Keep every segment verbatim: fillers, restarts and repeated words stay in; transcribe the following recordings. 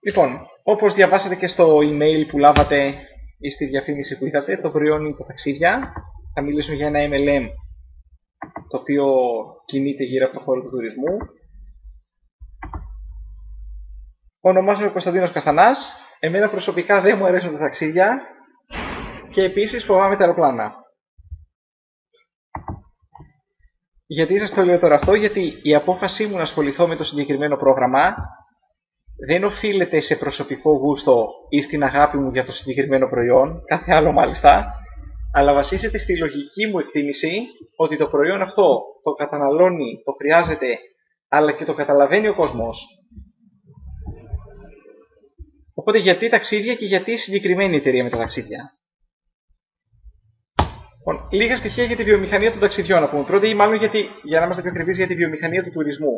Λοιπόν, όπως διαβάσατε και στο email που λάβατε ή στη διαφήμιση που είδατε, το προϊόν είναι τα ταξίδια. Θα μιλήσουμε για ένα εμ ελ εμ το οποίο κινείται γύρω από το χώρο του τουρισμού. Ονομάζομαι Κωνσταντίνος Καστανάς. Εμένα προσωπικά δεν μου αρέσουν τα ταξίδια και επίσης φοβάμαι τα αεροπλάνα. Γιατί σας το λέω τώρα αυτό? Γιατί η απόφασή μου να ασχοληθώ με το συγκεκριμένο πρόγραμμα δεν οφείλεται σε προσωπικό γούστο ή στην αγάπη μου για το συγκεκριμένο προϊόν, κάθε άλλο μάλιστα, αλλά βασίζεται στη λογική μου εκτίμηση ότι το προϊόν αυτό το καταναλώνει, το χρειάζεται, αλλά και το καταλαβαίνει ο κόσμος. Οπότε γιατί ταξίδια και γιατί συγκεκριμένη εταιρεία με τα ταξίδια? Λοιπόν, λίγα στοιχεία για τη βιομηχανία των ταξιδιών να πούμε πρώτα, ή μάλλον γιατί, για να είμαστε πιο ακριβείς, για τη βιομηχανία του τουρισμού.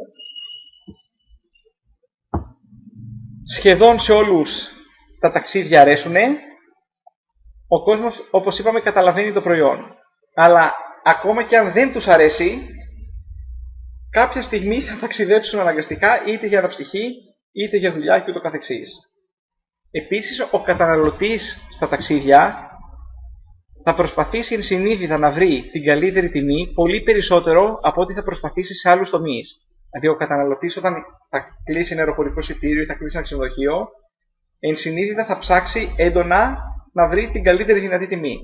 Σχεδόν σε όλους τα ταξίδια αρέσουνε. Ο κόσμος, όπως είπαμε, καταλαβαίνει το προϊόν. Αλλά ακόμα και αν δεν τους αρέσει, κάποια στιγμή θα ταξιδέψουν αναγκαστικά, είτε για αναψυχή, είτε για δουλειά και ούτω καθεξής. Επίσης, ο καταναλωτής στα ταξίδια θα προσπαθήσει ενσυνείδητα να βρει την καλύτερη τιμή πολύ περισσότερο από ό,τι θα προσπαθήσει σε άλλους τομείς. Δηλαδή, ο καταναλωτής όταν θα κλείσει ένα αεροπορικό εισιτήριο ή θα κλείσει ένα ξενοδοχείο, ενσυνείδητα θα ψάξει έντονα να βρει την καλύτερη δυνατή τιμή.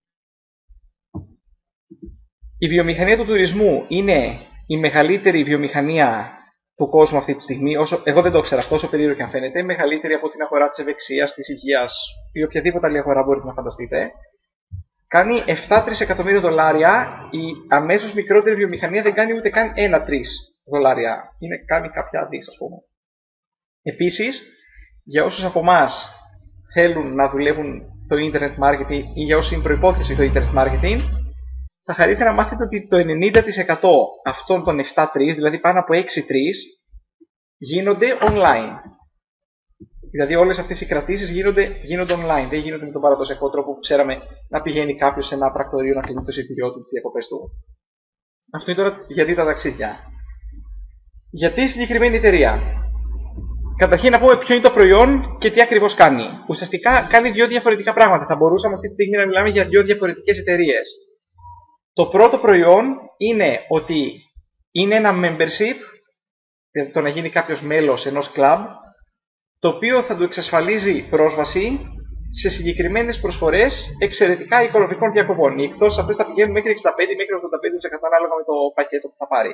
Η βιομηχανία του τουρισμού είναι η μεγαλύτερη βιομηχανία του κόσμου αυτή τη στιγμή. Όσο, εγώ δεν το ξέρω αυτό, όσο περίεργο και αν φαίνεται, μεγαλύτερη από την αγορά της ευεξίας, της υγείας ή οποιαδήποτε άλλη αγορά μπορείτε να φανταστείτε. Κάνει επτά τρισεκατομμύρια δολάρια, η αμέσως μικρότερη βιομηχανία δεν κάνει ούτε καν ένα τρεις δολάρια. Είναι, κάνει κάποια δις, ας πούμε. Επίσης, για όσους από εμάς θέλουν να δουλεύουν το internet marketing ή για όσοι είναι προϋπόθεση το internet marketing, θα χαρείτε να μάθετε ότι το ενενήντα τοις εκατό αυτών των επτά τρεις, δηλαδή πάνω από έξι τρεις, γίνονται online. Δηλαδή όλες αυτές οι κρατήσεις γίνονται, γίνονται online, δεν γίνονται με τον παραδοσιακό τρόπο που ξέραμε να πηγαίνει κάποιος σε ένα πρακτορείο να κλείνει το εισιτήριό του, τις διακοπές του. Αυτό είναι τώρα γιατί τα ταξίδια. Γιατί η συγκεκριμένη εταιρεία? Καταρχήν να πούμε ποιο είναι το προϊόν και τι ακριβώς κάνει. Ουσιαστικά κάνει δύο διαφορετικά πράγματα. Θα μπορούσαμε αυτή τη στιγμή να μιλάμε για δύο διαφορετικές εταιρείες. Το πρώτο προϊόν είναι ότι είναι ένα membership, δηλαδή το να γίνει κάποιος μέλος ενός club, το οποίο θα του εξασφαλίζει πρόσβαση σε συγκεκριμένες προσφορές εξαιρετικά οικονομικών διακοπών. Οι εκτός αυτές θα πηγαίνουν μέχρι εξήντα πέντε μέχρι ογδόντα πέντε τοις εκατό ανάλογα με το πακέτο που θα πάρει.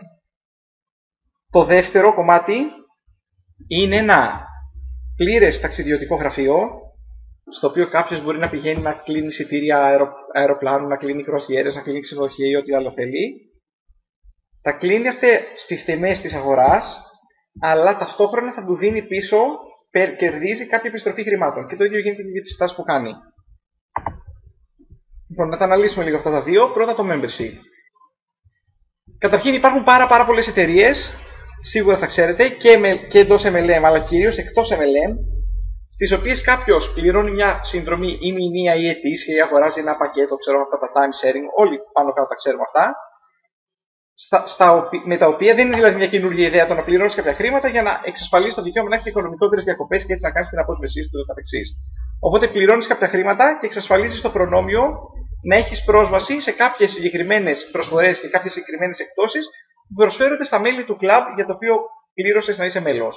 Το δεύτερο κομμάτι είναι ένα πλήρες ταξιδιωτικό γραφείο, στο οποίο κάποιος μπορεί να πηγαίνει να κλείνει εισιτήρια αερο, αεροπλάνου, να κλείνει κρουαζιέρες, να κλείνει ξενοδοχεία ή ό,τι άλλο θέλει. Τα κλείνει αυτά στις τιμές της αγοράς, αλλά ταυτόχρονα θα του δίνει πίσω, κερδίζει κάποια επιστροφή χρημάτων. Και το ίδιο γίνεται και για τις συστάσεις που κάνει. Λοιπόν, να τα αναλύσουμε λίγο αυτά τα δύο. Πρώτα το membership. Καταρχήν υπάρχουν πάρα, πάρα πολλές εταιρείες, σίγουρα θα ξέρετε, και, με, και εντός εμ ελ εμ, αλλά κυρίως εκτός εμ ελ εμ, στις οποίες κάποιος πληρώνει μια συνδρομή ή μηνύα ή ετήσια ή αγοράζει ένα πακέτο, ξέρω αυτά τα time sharing, όλοι πάνω κάτω τα ξέρουμε αυτά, στα, στα, με τα οποία δεν είναι δηλαδή μια καινούργια ιδέα το να πληρώνεις κάποια χρήματα για να εξασφαλίσεις το δικαίωμα να έχεις οικονομικότερες διακοπές και έτσι να κάνεις την απόσβεσή σου και το καθεξής. Οπότε πληρώνεις κάποια χρήματα και εξασφαλίζεις το προνόμιο να έχεις πρόσβαση σε κάποιες συγκεκριμένες προσφορές και κάποιες συγκεκριμένες εκπτώσεις που προσφέρονται στα μέλη του κλαμπ για το οποίο πλήρωσες να είσαι μέλος.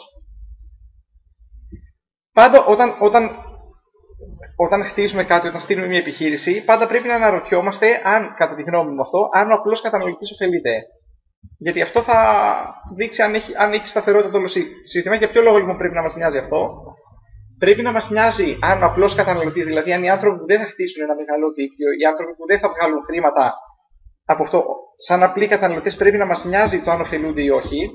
Πάντα όταν, όταν, όταν χτίζουμε κάτι, όταν στείλουμε μια επιχείρηση, πάντα πρέπει να αναρωτιόμαστε, αν, κατά τη γνώμη μου αυτό, αν ο απλός καταναλωτής ωφελείται. Γιατί αυτό θα δείξει αν έχει, αν έχει σταθερότητα το όλο σύστημα. Για ποιο λόγο λοιπόν πρέπει να μας νοιάζει αυτό? Πρέπει να μας νοιάζει αν ο απλός καταναλωτής, δηλαδή αν οι άνθρωποι που δεν θα χτίσουν ένα μεγάλο δίκτυο, οι άνθρωποι που δεν θα βγάλουν χρήματα από αυτό, σαν απλοί καταναλωτές, πρέπει να μας νοιάζει το αν ωφελούνται ή όχι.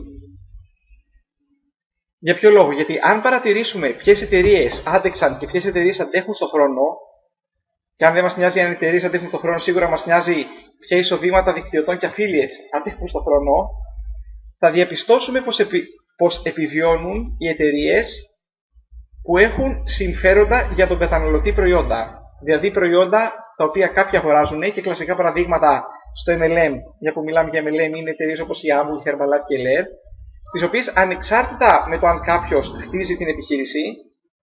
Για ποιο λόγο? Γιατί αν παρατηρήσουμε ποιες εταιρείες άντεξαν και ποιες εταιρείες αντέχουν στον χρόνο, και αν δεν μας νοιάζει αν οι εταιρείες αντέχουν στον χρόνο, σίγουρα μας νοιάζει ποια εισοδήματα δικτυωτών και affiliates αντέχουν στον χρόνο, θα διαπιστώσουμε πως, επι... πως επιβιώνουν οι εταιρείες που έχουν συμφέροντα για τον καταναλωτή προϊόντα. Δηλαδή προϊόντα τα οποία κάποιοι αγοράζουν, και κλασικά παραδείγματα στο εμ ελ εμ, για που μιλάμε για εμ ελ εμ, είναι εταιρείες όπως η Amway, Herbalife και Laird, στις οποίες ανεξάρτητα με το αν κάποιος χτίζει την επιχείρηση,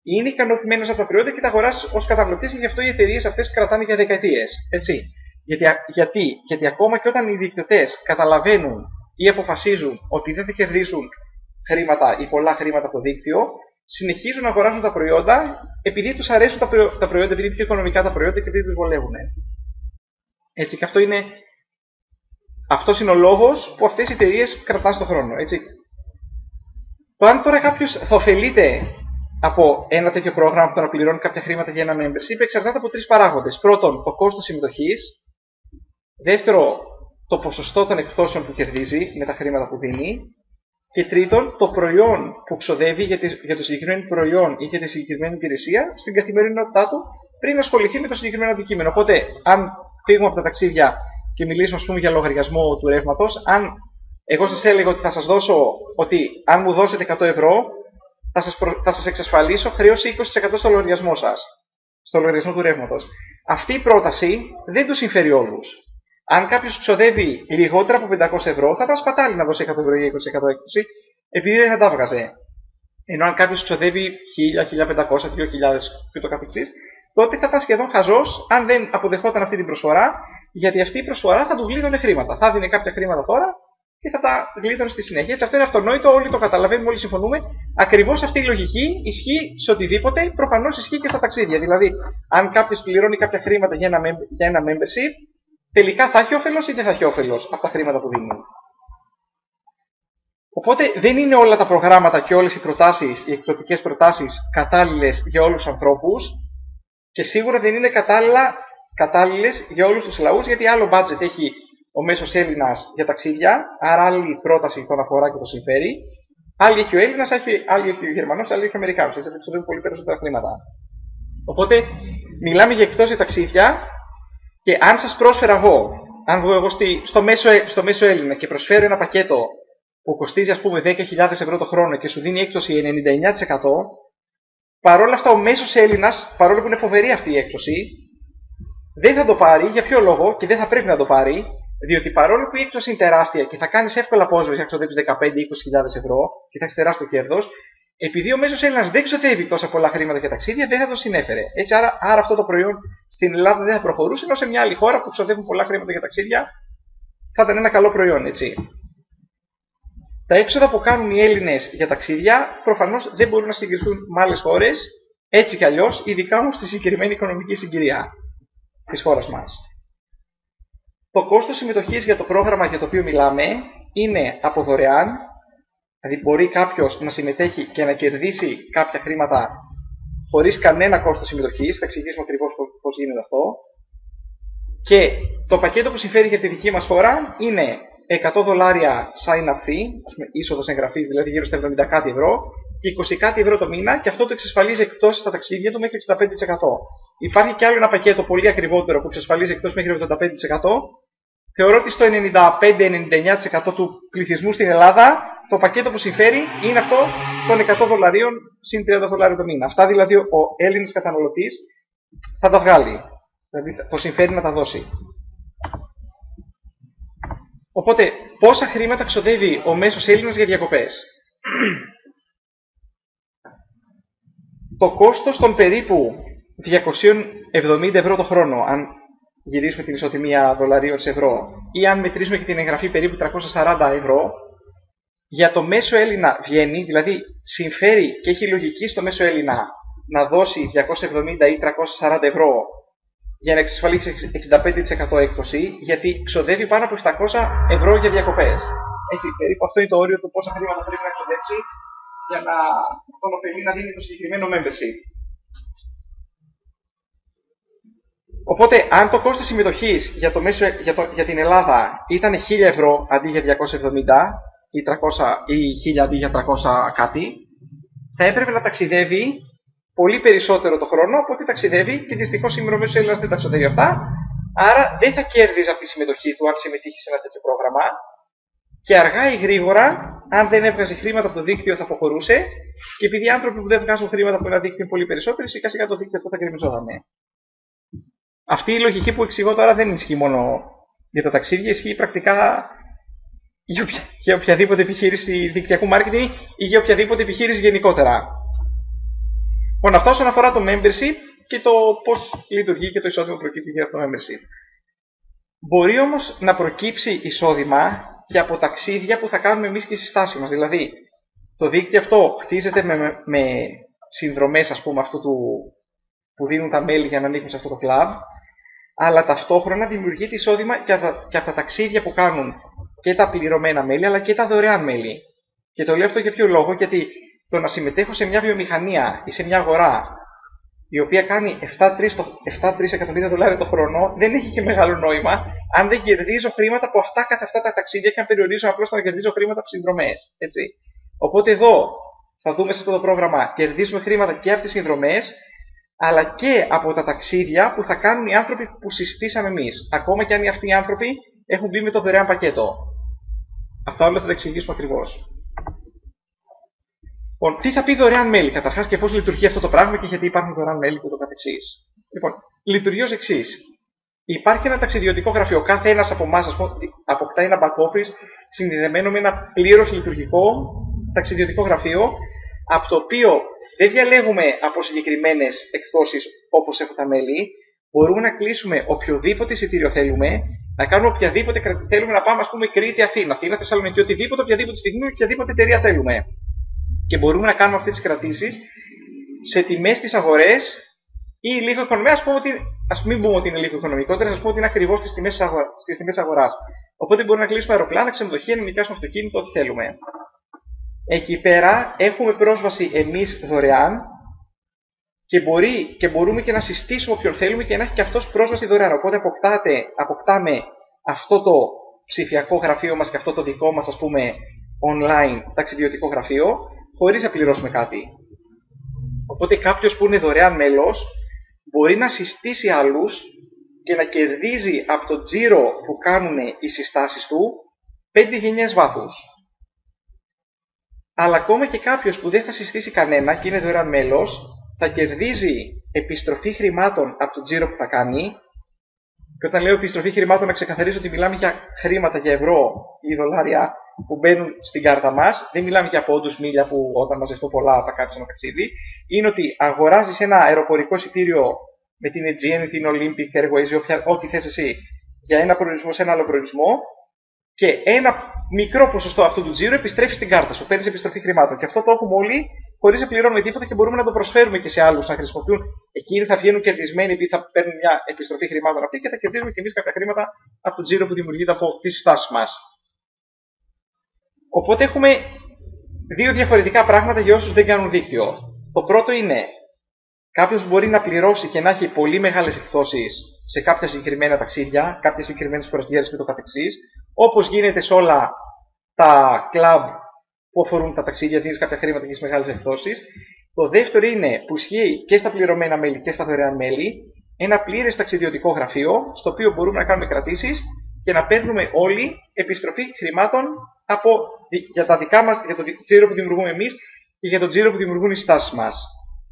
είναι ικανοποιημένος από τα προϊόντα και τα αγοράσει ως καταναλωτής και γι' αυτό οι εταιρείες αυτές κρατάνε για δεκαετίες. Έτσι. Γιατί, γιατί, γιατί ακόμα και όταν οι ιδιοκτητές καταλαβαίνουν ή αποφασίζουν ότι δεν θα κερδίσουν χρήματα ή πολλά χρήματα από το δίκτυο, συνεχίζουν να αγοράζουν τα προϊόντα επειδή τους αρέσουν τα, προϊόντα, τα προϊόντα, επειδή είναι πιο οικονομικά τα προϊόντα και επειδή τους βολεύουν. Έτσι, και αυτό είναι, αυτός είναι ο λόγος που αυτές οι εταιρείες κρατάνε στον χρόνο. Έτσι. Το αν τώρα κάποιος θα ωφελείται από ένα τέτοιο πρόγραμμα που θα πληρώνει κάποια χρήματα για ένα membership εξαρτάται από τρεις παράγοντες. Πρώτον, το κόστος συμμετοχής. Δεύτερο, το ποσοστό των εκπτώσεων που κερδίζει με τα χρήματα που δίνει. Και τρίτον, το προϊόν που ξοδεύει για, τη, για το συγκεκριμένο προϊόν ή για τη συγκεκριμένη υπηρεσία στην καθημερινότητά του πριν ασχοληθεί με το συγκεκριμένο αντικείμενο. Οπότε, αν φύγουμε από τα ταξίδια και μιλήσουμε, ας πούμε, για λογαριασμό του ρεύματος, αν εγώ σας έλεγα ότι θα σας δώσω, ότι αν μου δώσετε εκατό ευρώ, θα σας, προ... θα σας εξασφαλίσω χρέωση είκοσι τοις εκατό στο λογαριασμό σας, στο λογαριασμό του ρεύματος. Αυτή η πρόταση δεν τους συμφέρει όλους. Αν κάποιος ξοδεύει λιγότερα από πεντακόσια ευρώ, θα ήταν σπατάλη να δώσει εκατό ευρώ ή είκοσι τοις εκατό έκπτωση, επειδή δεν θα τα βγάζε. Ενώ αν κάποιος ξοδεύει χίλια, χίλια πεντακόσια, δύο χιλιάδες και το καθεξής, τότε θα ήταν σχεδόν χαζός αν δεν αποδεχόταν αυτή την προσφορά, γιατί αυτή η προσφορά θα του γλίτωνε χρήματα. Θα δίνει κάποια χρήματα τώρα και θα τα γλίτωνε στη συνέχεια. Έτσι, αυτό είναι αυτονόητο, όλοι το καταλαβαίνουμε, όλοι συμφωνούμε. Ακριβώς αυτή η λογική ισχύει σε οτιδήποτε, προφανώς ισχύει και στα ταξίδια. Δηλαδή, αν κάποιος πληρώνει κάποια χρήματα για ένα, για ένα membership, τελικά θα έχει όφελος ή δεν θα έχει όφελος από τα χρήματα που δίνει. Οπότε δεν είναι όλα τα προγράμματα και όλες οι προτάσεις, οι εκπτωτικές προτάσεις κατάλληλες για όλους τους ανθρώπους και σίγουρα δεν είναι κατάλληλες για όλους τους λαούς, γιατί άλλο budget έχει ο μέσος Έλληνας για ταξίδια, άρα άλλη πρόταση τον αφορά και το συμφέρει. Άλλη έχει ο Έλληνας, άλλη έχει ο Γερμανός, άλλη έχει ο Αμερικάνος. Έτσι, ξοδεύουν πολύ περισσότερα χρήματα. Οπότε μιλάμε για εκτός για ταξίδια. Και αν σας πρόσφερα εγώ, αν βγω εγώ στη, στο, μέσο, στο μέσο Έλληνα και προσφέρω ένα πακέτο που κοστίζει, ας πούμε, δέκα χιλιάδες ευρώ το χρόνο και σου δίνει έκπτωση ενενήντα εννέα τοις εκατό, παρόλα αυτά ο μέσος Έλληνας, παρόλο που είναι φοβερή αυτή η έκπτωση, δεν θα το πάρει. Για ποιο λόγο? Και δεν θα πρέπει να το πάρει, διότι παρόλο που η έκπτωση είναι τεράστια και θα κάνεις εύκολα απόσβεση να ξοδέψεις δεκαπέντε με είκοσι χιλιάδες ευρώ και θα έχεις τεράστιο κέρδος, επειδή ο μέσος Έλληνας δεν ξοδεύει τόσα πολλά χρήματα για ταξίδια, δεν θα το συνέφερε. Έτσι, άρα, άρα αυτό το προϊόν στην Ελλάδα δεν θα προχωρούσε, ενώ σε μια άλλη χώρα που ξοδεύουν πολλά χρήματα για ταξίδια θα ήταν ένα καλό προϊόν. Έτσι. Τα έξοδα που κάνουν οι Έλληνες για ταξίδια προφανώς δεν μπορούν να συγκριθούν με άλλες χώρες, έτσι κι αλλιώς, ειδικά όμως στη συγκεκριμένη οικονομική συγκυρία της χώρας μας. Το κόστος συμμετοχής για το πρόγραμμα για το οποίο μιλάμε είναι από δωρεάν. Δηλαδή μπορεί κάποιος να συμμετέχει και να κερδίσει κάποια χρήματα χωρίς κανένα κόστος συμμετοχής. Θα εξηγήσουμε ακριβώς πώς γίνεται αυτό. Και το πακέτο που συμφέρει για τη δική μας χώρα είναι εκατό δολάρια sign-up fee, είσοδος εγγραφής, δηλαδή γύρω στα εβδομήντα κάτι ευρώ, και είκοσι κάτι ευρώ το μήνα, και αυτό το εξασφαλίζει εκπτώσεις στα ταξίδια του μέχρι εξήντα πέντε τοις εκατό. Υπάρχει και άλλο ένα πακέτο πολύ ακριβότερο που εξασφαλίζει εκπτώσεις μέχρι ογδόντα πέντε τοις εκατό. Θεωρώ ότι στο ενενήντα πέντε με ενενήντα εννέα τοις εκατό του πληθυσμού στην Ελλάδα το πακέτο που συμφέρει είναι αυτό των εκατό δολαρίων συν τριάντα δολάρια το μήνα. Αυτά δηλαδή ο Έλληνας καταναλωτής θα τα βγάλει. Δηλαδή το συμφέρει να τα δώσει. Οπότε, πόσα χρήματα ξοδεύει ο μέσος Έλληνας για διακοπές? Το κόστος των περίπου διακόσια εβδομήντα ευρώ το χρόνο, αν γυρίσουμε την ισοτιμία δολαρίων σε ευρώ, ή αν μετρήσουμε και την εγγραφή περίπου τριακόσια σαράντα ευρώ, για το μέσο Έλληνα βγαίνει, δηλαδή συμφέρει και έχει λογική στο μέσο Έλληνα να δώσει διακόσια εβδομήντα ή τριακόσια σαράντα ευρώ για να εξασφαλίσει εξήντα πέντε τοις εκατό έκπτωση, γιατί ξοδεύει πάνω από επτακόσια ευρώ για διακοπές. Έτσι, περίπου αυτό είναι το όριο του πόσα χρήματα πρέπει να ξοδέψει για να τον ωφελεί να δίνει το συγκεκριμένο membership. Οπότε, αν το κόστος συμμετοχής για, το μέσο, για, το, για την Ελλάδα ήταν χίλια ευρώ αντί για διακόσια εβδομήντα ή, τριακόσια, ή χίλια αντί για τριακόσια κάτι, θα έπρεπε να ταξιδεύει πολύ περισσότερο το χρόνο από ό,τι ταξιδεύει, και δυστυχώς σήμερα ο μέσος Έλληνας δεν τα ξοδεύει αυτά. Άρα δεν θα κέρδιζε από τη συμμετοχή του αν συμμετείχε σε ένα τέτοιο πρόγραμμα, και αργά ή γρήγορα, αν δεν έβγαζε χρήματα από το δίκτυο, θα αποχωρούσε, και επειδή οι άνθρωποι που δεν βγάζουν χρήματα από ένα δίκτυο είναι πολύ περισσότεροι, σιγά σιγά το δίκτυο αυτό θα γκρεμιζότανε. Αυτή η λογική που εξηγώ τώρα δεν ισχύει μόνο για τα ταξίδια, ισχύει πρακτικά για, οποια, για οποιαδήποτε επιχείρηση δικτυακού marketing ή για οποιαδήποτε επιχείρηση γενικότερα. Λοιπόν, αυτά όσον αφορά το membership και το πώς λειτουργεί και το εισόδημα που προκύπτει για το membership. Μπορεί όμως να προκύψει εισόδημα και από ταξίδια που θα κάνουμε εμείς και οι συστάσεις μας. Δηλαδή, το δίκτυο αυτό χτίζεται με, με συνδρομές, ας πούμε, αυτού του, που δίνουν τα μέλη για να ανήκουν σε αυτό το κλαμπ, αλλά ταυτόχρονα δημιουργείται εισόδημα και από τα ταξίδια που κάνουν και τα πληρωμένα μέλη, αλλά και τα δωρεάν μέλη. Και το λέω αυτό για ποιο λόγο? Γιατί το να συμμετέχω σε μια βιομηχανία ή σε μια αγορά η οποία κάνει επτά εκατομμύρια δολάρια το χρόνο, δεν έχει και μεγάλο νόημα αν δεν κερδίζω χρήματα από αυτά καθ' αυτά τα ταξίδια και αν περιορίζω απλώς να κερδίζω χρήματα από συνδρομές. Έτσι. Οπότε εδώ θα δούμε σε αυτό το πρόγραμμα κερδίζουμε χρήματα και από τις συνδρομές, αλλά και από τα ταξίδια που θα κάνουν οι άνθρωποι που συστήσαμε εμείς. Ακόμα και αν αυτοί οι άνθρωποι έχουν μπει με το δωρεάν πακέτο. Αυτά όλα θα τα εξηγήσουμε ακριβώς. Λοιπόν, τι θα πει δωρεάν μέλη καταρχάς και πώς λειτουργεί αυτό το πράγμα και γιατί υπάρχουν δωρεάν μέλη και το καθεξής. Λοιπόν, λειτουργεί ως εξής. Υπάρχει ένα ταξιδιωτικό γραφείο. Κάθε ένας από εμάς αποκτά ένα back office συνδεδεμένο με ένα πλήρως λειτουργικό ταξιδιωτικό γραφείο, από το οποίο δεν διαλέγουμε από συγκεκριμένες εκδόσεις όπως έχουν τα μέλη. Μπορούμε να κλείσουμε οποιοδήποτε εισιτήριο θέλουμε, να κάνουμε οποιαδήποτε θέλουμε, να πάμε, ας πούμε, Κρήτη, Αθήνα, Αθήνα, Θεσσαλονίκη, οτιδήποτε, οποιαδήποτε στιγμή, οποιαδήποτε εταιρεία θέλουμε. Και μπορούμε να κάνουμε αυτές τις κρατήσεις σε τιμές στις αγορές ή λίγο οικονομία. Ας πούμε ότι, ας μην πούμε ότι είναι λίγο οικονομικότερες, ας πούμε ότι είναι ακριβώς στις τιμές, αγορα... στις τιμές αγοράς. Οπότε μπορούμε να κλείσουμε αεροπλάνα, ξενοδοχεία, να νοικιάσουμε αυτοκίνητο, ό,τι θέλουμε. Εκεί πέρα έχουμε πρόσβαση εμείς δωρεάν και, μπορεί, και μπορούμε και να συστήσουμε όποιον θέλουμε και να έχει και αυτός πρόσβαση δωρεάν. Οπότε αποκτάτε, αποκτάμε αυτό το ψηφιακό γραφείο μας και αυτό το δικό μας, ας πούμε, online ταξιδιωτικό γραφείο, χωρίς να πληρώσουμε κάτι. Οπότε κάποιος που είναι δωρεάν μέλος μπορεί να συστήσει άλλους και να κερδίζει από το τζίρο που κάνουν οι συστάσεις του πέντε γενιές βάθους. Αλλά ακόμα και κάποιος που δεν θα συστήσει κανένα και είναι δωρεάν μέλος θα κερδίζει επιστροφή χρημάτων από το τζίρο που θα κάνει. Και όταν λέω επιστροφή χρημάτων, να ξεκαθαρίσω ότι μιλάμε για χρήματα, για ευρώ ή δολάρια που μπαίνουν στην κάρτα μας. Δεν μιλάμε για πόντους, μίλια που όταν μαζευτούν πολλά θα κάνεις ένα ταξίδι. Είναι ότι αγοράζεις ένα αεροπορικό εισιτήριο με την Aegean, την Olympic Airways, ό,τι θες εσύ, για ένα προορισμό σε ένα άλλο προορισμό και ένα μικρό ποσοστό αυτού του τζίρου επιστρέφει στην κάρτα σου. Παίρνεις επιστροφή χρημάτων. Και αυτό το έχουμε όλοι χωρίς να πληρώνουμε τίποτα και μπορούμε να το προσφέρουμε και σε άλλους να χρησιμοποιούν. Εκείνοι θα βγαίνουν κερδισμένοι επειδή θα παίρνουν μια επιστροφή χρημάτων αυτή και θα κερδίζουμε και εμείς κάποια χρήματα από το τζίρο που δημιουργείται από τις συστάσεις μας. Οπότε έχουμε δύο διαφορετικά πράγματα για όσους δεν κάνουν δίκτυο. Το πρώτο είναι κάποιος μπορεί να πληρώσει και να έχει πολύ μεγάλες εκπτώσεις σε κάποια συγκεκριμένα ταξίδια, κάποιες συγκεκριμένες προσγείρες και το καθεξής, όπως γίνεται σε όλα τα κλαμπ που αφορούν τα ταξίδια, δίνεις κάποια χρήματα και έχεις μεγάλες εκπτώσεις. Το δεύτερο είναι που ισχύει και στα πληρωμένα μέλη και στα δωρεάν μέλη, ένα πλήρες ταξιδιωτικό γραφείο, στο οποίο μπορούμε να κάνουμε κρατήσεις και να παίρνουμε όλοι επιστροφή χρημάτων από, για τα δικά μας, για το τζίρο που δημιουργούμε εμείς και για το τζίρο που δημιουργούν οι στάσεις μας.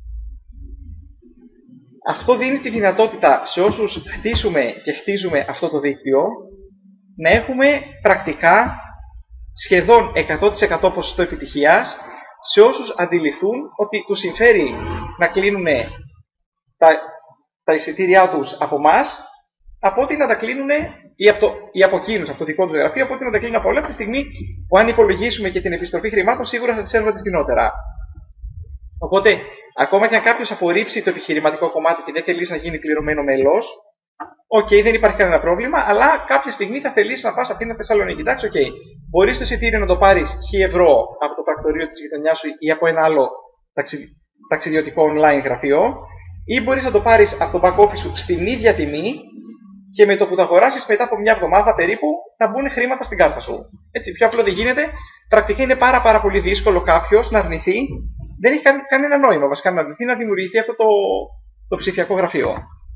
Αυτό δίνει τη δυνατότητα σε όσους χτίσουμε και χτίζουμε αυτό το δίκτυο να έχουμε πρακτικά σχεδόν εκατό τοις εκατό ποσοστό επιτυχίας σε όσους αντιληφθούν ότι τους συμφέρει να κλείνουν τα, τα εισιτήριά τους από εμάς από ότι να τα κλείνουν ή από, το, ή από εκείνους, από το δικό τους γραφείο, από ότι να τα κλείνουν από όλα, από τη στιγμή που αν υπολογίσουμε και την επιστροφή χρημάτων σίγουρα θα τις έρχονται φθηνότερα. Οπότε, ακόμα και αν κάποιος απορρίψει το επιχειρηματικό κομμάτι και δεν θελήσει να γίνει πληρωμένο μέλος, οκ, okay, δεν υπάρχει κανένα πρόβλημα, αλλά κάποια στιγμή θα θελήσει να πας Αθήνα, Θεσσαλονίκη. Εντάξει, οκ. Okay. Μπορείς το εισιτήριο να το πάρεις χίλια ευρώ από το πρακτορείο της γειτονιάς σου ή από ένα άλλο ταξι... ταξιδιωτικό online γραφείο, ή μπορείς να το πάρεις από το back office σου στην ίδια τιμή και με το που το αγοράσεις μετά από μια εβδομάδα περίπου να μπουν χρήματα στην κάρτα σου. Έτσι, πιο απλό δεν γίνεται. Πρακτικά είναι πάρα, πάρα πολύ δύσκολο κάποιος να αρνηθεί. Δεν έχει κανένα νόημα βασικά να αρνηθεί να δημιουργηθεί αυτό το, το ψηφιακό γραφείο.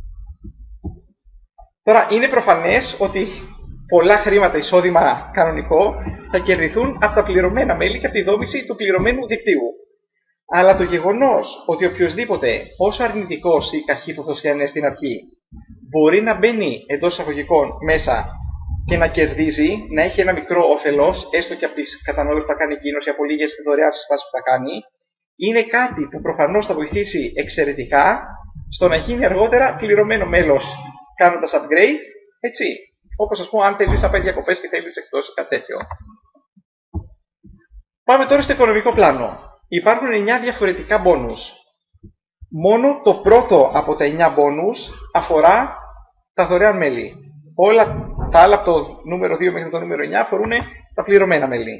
Τώρα, είναι προφανές ότι πολλά χρήματα εισόδημα κανονικό θα κερδιθούν από τα πληρωμένα μέλη και από τη δόμηση του πληρωμένου δικτύου. Αλλά το γεγονός ότι οποιοδήποτε, όσο αρνητικός ή καχύποπτος και αν είναι στην αρχή, μπορεί να μπαίνει εντός εισαγωγικών μέσα και να κερδίζει, να έχει ένα μικρό όφελος, έστω και από τις κατανάλωσεις που θα κάνει εκείνος ή από λίγες δωρεάν συστάσεις που θα κάνει, είναι κάτι που προφανώς θα βοηθήσει εξαιρετικά στο να γίνει αργότερα πληρωμένο μέλος κάνοντας upgrade, έτσι. Όπως ας πούμε, αν θέλεις να πάει διακοπές και θέλεις εκτός κάτι τέτοιο. Πάμε τώρα στο οικονομικό πλάνο. Υπάρχουν εννιά διαφορετικά bonus. Μόνο το πρώτο από τα εννιά bonus αφορά τα δωρεάν μέλη. Όλα τα άλλα από το νούμερο δύο μέχρι το νούμερο εννιά αφορούν τα πληρωμένα μέλη.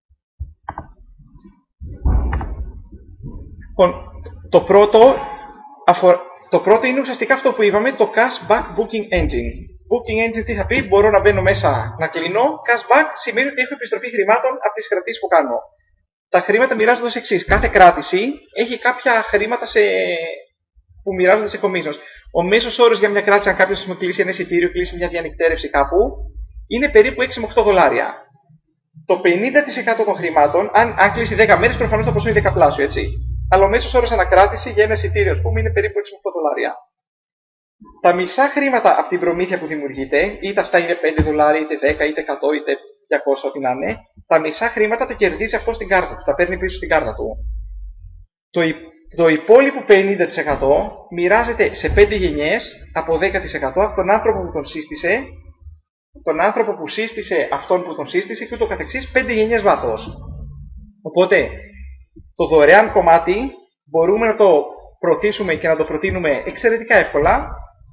Το πρώτο, αφορά, το πρώτο είναι ουσιαστικά αυτό που είπαμε, το Cashback Booking Engine. Booking Engine τι θα πει, μπορώ να μπαίνω μέσα να κλείνω. Cashback σημαίνει ότι έχω επιστροφή χρημάτων από τις κρατήσεις που κάνω. Τα χρήματα μοιράζονται ως εξής. Κάθε κράτηση έχει κάποια χρήματα σε... που μοιράζονται σε commissions. Ο μέσος όρος για μια κράτηση, αν κάποιος μου κλείσει ένα εισιτήριο, κλείσει μια διανυκτέρευση κάπου, είναι περίπου έξι με οκτώ δολάρια. Το πενήντα τοις εκατό των χρημάτων, αν, αν κλείσει δέκα μέρες, προφανώς το ποσό είναι δεκαπλάσιο, έτσι. Αλλά ο μέσος όρος ανακράτηση για ένα εισιτήριο, ας πούμε, είναι περίπου έξι με οκτώ δολάρια. Τα μισά χρήματα από την προμήθεια που δημιουργείται, είτε αυτά είναι πέντε δολάρια, είτε δέκα, είτε εκατό, είτε διακόσια, ό,τι να είναι, τα μισά χρήματα τα κερδίζει αυτό στην κάρτα του, τα παίρνει πίσω στην κάρτα του. Το, υ... το υπόλοιπο πενήντα τοις εκατό μοιράζεται σε πέντε γενιές από δέκα τοις εκατό από τον άνθρωπο που τον σύστησε, τον άνθρωπο που σύστησε αυτόν που τον σύστησε και ούτω καθεξής, πέντε γενιές βάθος. Οπότε, το δωρεάν κομμάτι μπορούμε να το προωθήσουμε και να το προτείνουμε εξαιρετικά εύκολα.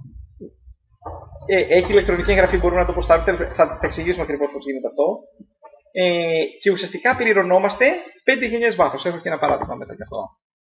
Ε, έχει ηλεκτρονική εγγραφή, μπορούμε να το αποστάρουμε, θα, θα εξηγήσουμε ακριβώς πώς γίνεται αυτό. Ε, και ουσιαστικά πληρωνόμαστε πέντε γενιές βάθος. Έχω και ένα παράδειγμα μετά γι' αυτό.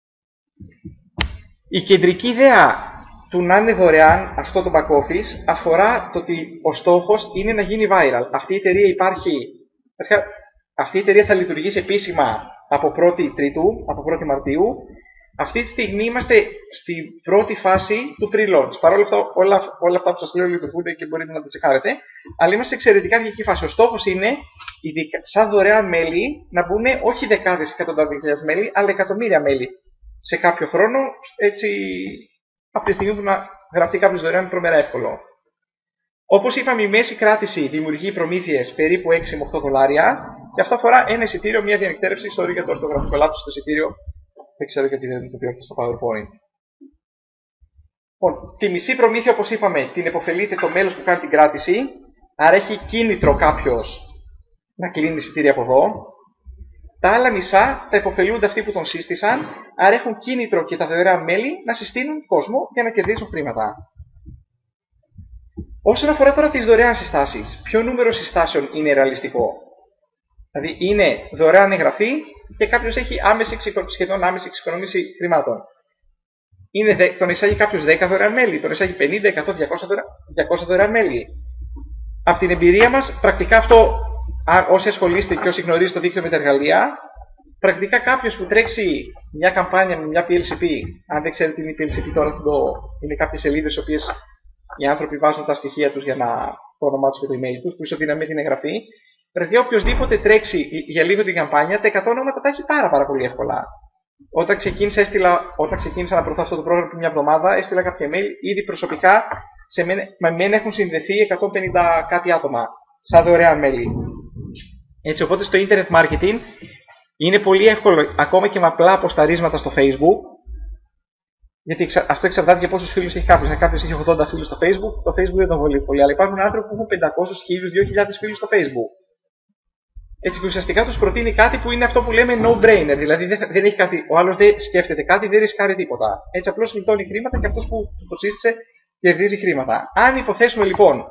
Η κεντρική ιδέα του να είναι δωρεάν αυτό το back office αφορά το ότι ο στόχος είναι να γίνει viral. Αυτή η εταιρεία υπάρχει, αυτή η εταιρεία θα λειτουργήσει επίσημα από πρώτη Τρίτου, από πρώτη Μαρτίου. Αυτή τη στιγμή είμαστε στην πρώτη φάση του pre-launch. Παρ' όλα αυτά, όλα, όλα αυτά που σας λέω λειτουργούν και μπορείτε να τα τσεκάρετε. Αλλά είμαστε σε εξαιρετικά αρχική φάση. Ο στόχος είναι, ειδικά, σαν δωρεάν μέλη, να μπουν όχι δεκάδες εκατοντάδες χιλιάδες μέλη, αλλά εκατομμύρια μέλη σε κάποιο χρόνο. Έτσι, από τη στιγμή που να γραφτεί κάποιος δωρεάν είναι τρομερά εύκολο. Όπως είπαμε, η μέση κράτηση δημιουργεί προμήθειες περίπου έξι με οκτώ δολάρια. Και αυτό αφορά ένα εισιτήριο, μια διανυκτέρευση. Sorry για το ορθογραφικό λάθος στο εισιτήριο. Δεν ξέρω γιατί δεν το διόρθωσα στο PowerPoint. Λοιπόν, τη μισή προμήθεια, όπως είπαμε, την επωφελείται το μέλος που κάνει την κράτηση. Άρα έχει κίνητρο κάποιος να κλείνει εισιτήρια από εδώ. Τα άλλα μισά τα επωφελούνται αυτοί που τον σύστησαν. Άρα έχουν κίνητρο και τα δωρεάν μέλη να συστήνουν κόσμο για να κερδίσουν χρήματα. Όσον αφορά τώρα τις δωρεάν συστάσεις, ποιο νούμερο συστάσεων είναι ρεαλιστικό? Δηλαδή είναι δωρεάν εγγραφή και κάποιος έχει άμεση, σχεδόν άμεση εξοικονόμηση χρημάτων. Είναι, τον εισάγει κάποιος δέκα δωρεάν μέλη, τον εισάγει πενήντα, εκατό, διακόσια δωρεάν μέλη. Από την εμπειρία μας, πρακτικά αυτό, όσοι ασχολείστε και όσοι γνωρίζετε το δίκτυο με τα εργαλεία, πρακτικά κάποιος που τρέξει μια καμπάνια με μια πι ελ σι πι, αν δεν ξέρετε τι είναι η πι ελ σι πι τώρα, το, είναι κάποιες σελίδες στις οποίες οι άνθρωποι βάζουν τα στοιχεία τους για να, το όνομά τους και το email τους, που ισοδυναμεί την εγγραφή. Πρέπει οποιοδήποτε τρέξει για λίγο την καμπάνια, τα εκατό ονόματα τα έχει πάρα, πάρα πολύ εύκολα. Όταν ξεκίνησα, έστειλα, όταν ξεκίνησα να προωθώ αυτό το πρόγραμμα πριν μια εβδομάδα, έστειλα κάποια email. Ήδη προσωπικά σε μένα, με μένα έχουν συνδεθεί εκατόν πενήντα κάτι άτομα, σαν δωρεάν μέλη. Έτσι, οπότε στο internet marketing είναι πολύ εύκολο, ακόμα και με απλά αποσταρίσματα στο Facebook. Γιατί αυτό εξαρτάται για πόσους φίλους έχει κάποιος. Αν κάποιος έχει ογδόντα φίλους στο Facebook, το Facebook δεν τον βολεύει πολύ. Αλλά υπάρχουν άνθρωποι που έχουν πεντακόσιους, χίλιους, δύο χιλιάδες φίλους στο Facebook. Έτσι που ουσιαστικά τους προτείνει κάτι που είναι αυτό που λέμε no-brainer. Δηλαδή δεν, δεν έχει κάτι, ο άλλος δεν σκέφτεται κάτι, δεν ρισκάρει τίποτα. Έτσι απλώς γλιτώνει χρήματα και αυτός που το σύστησε κερδίζει χρήματα. Αν υποθέσουμε λοιπόν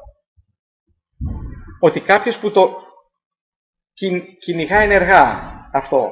ότι κάποιος που το κυνηγά ενεργά αυτό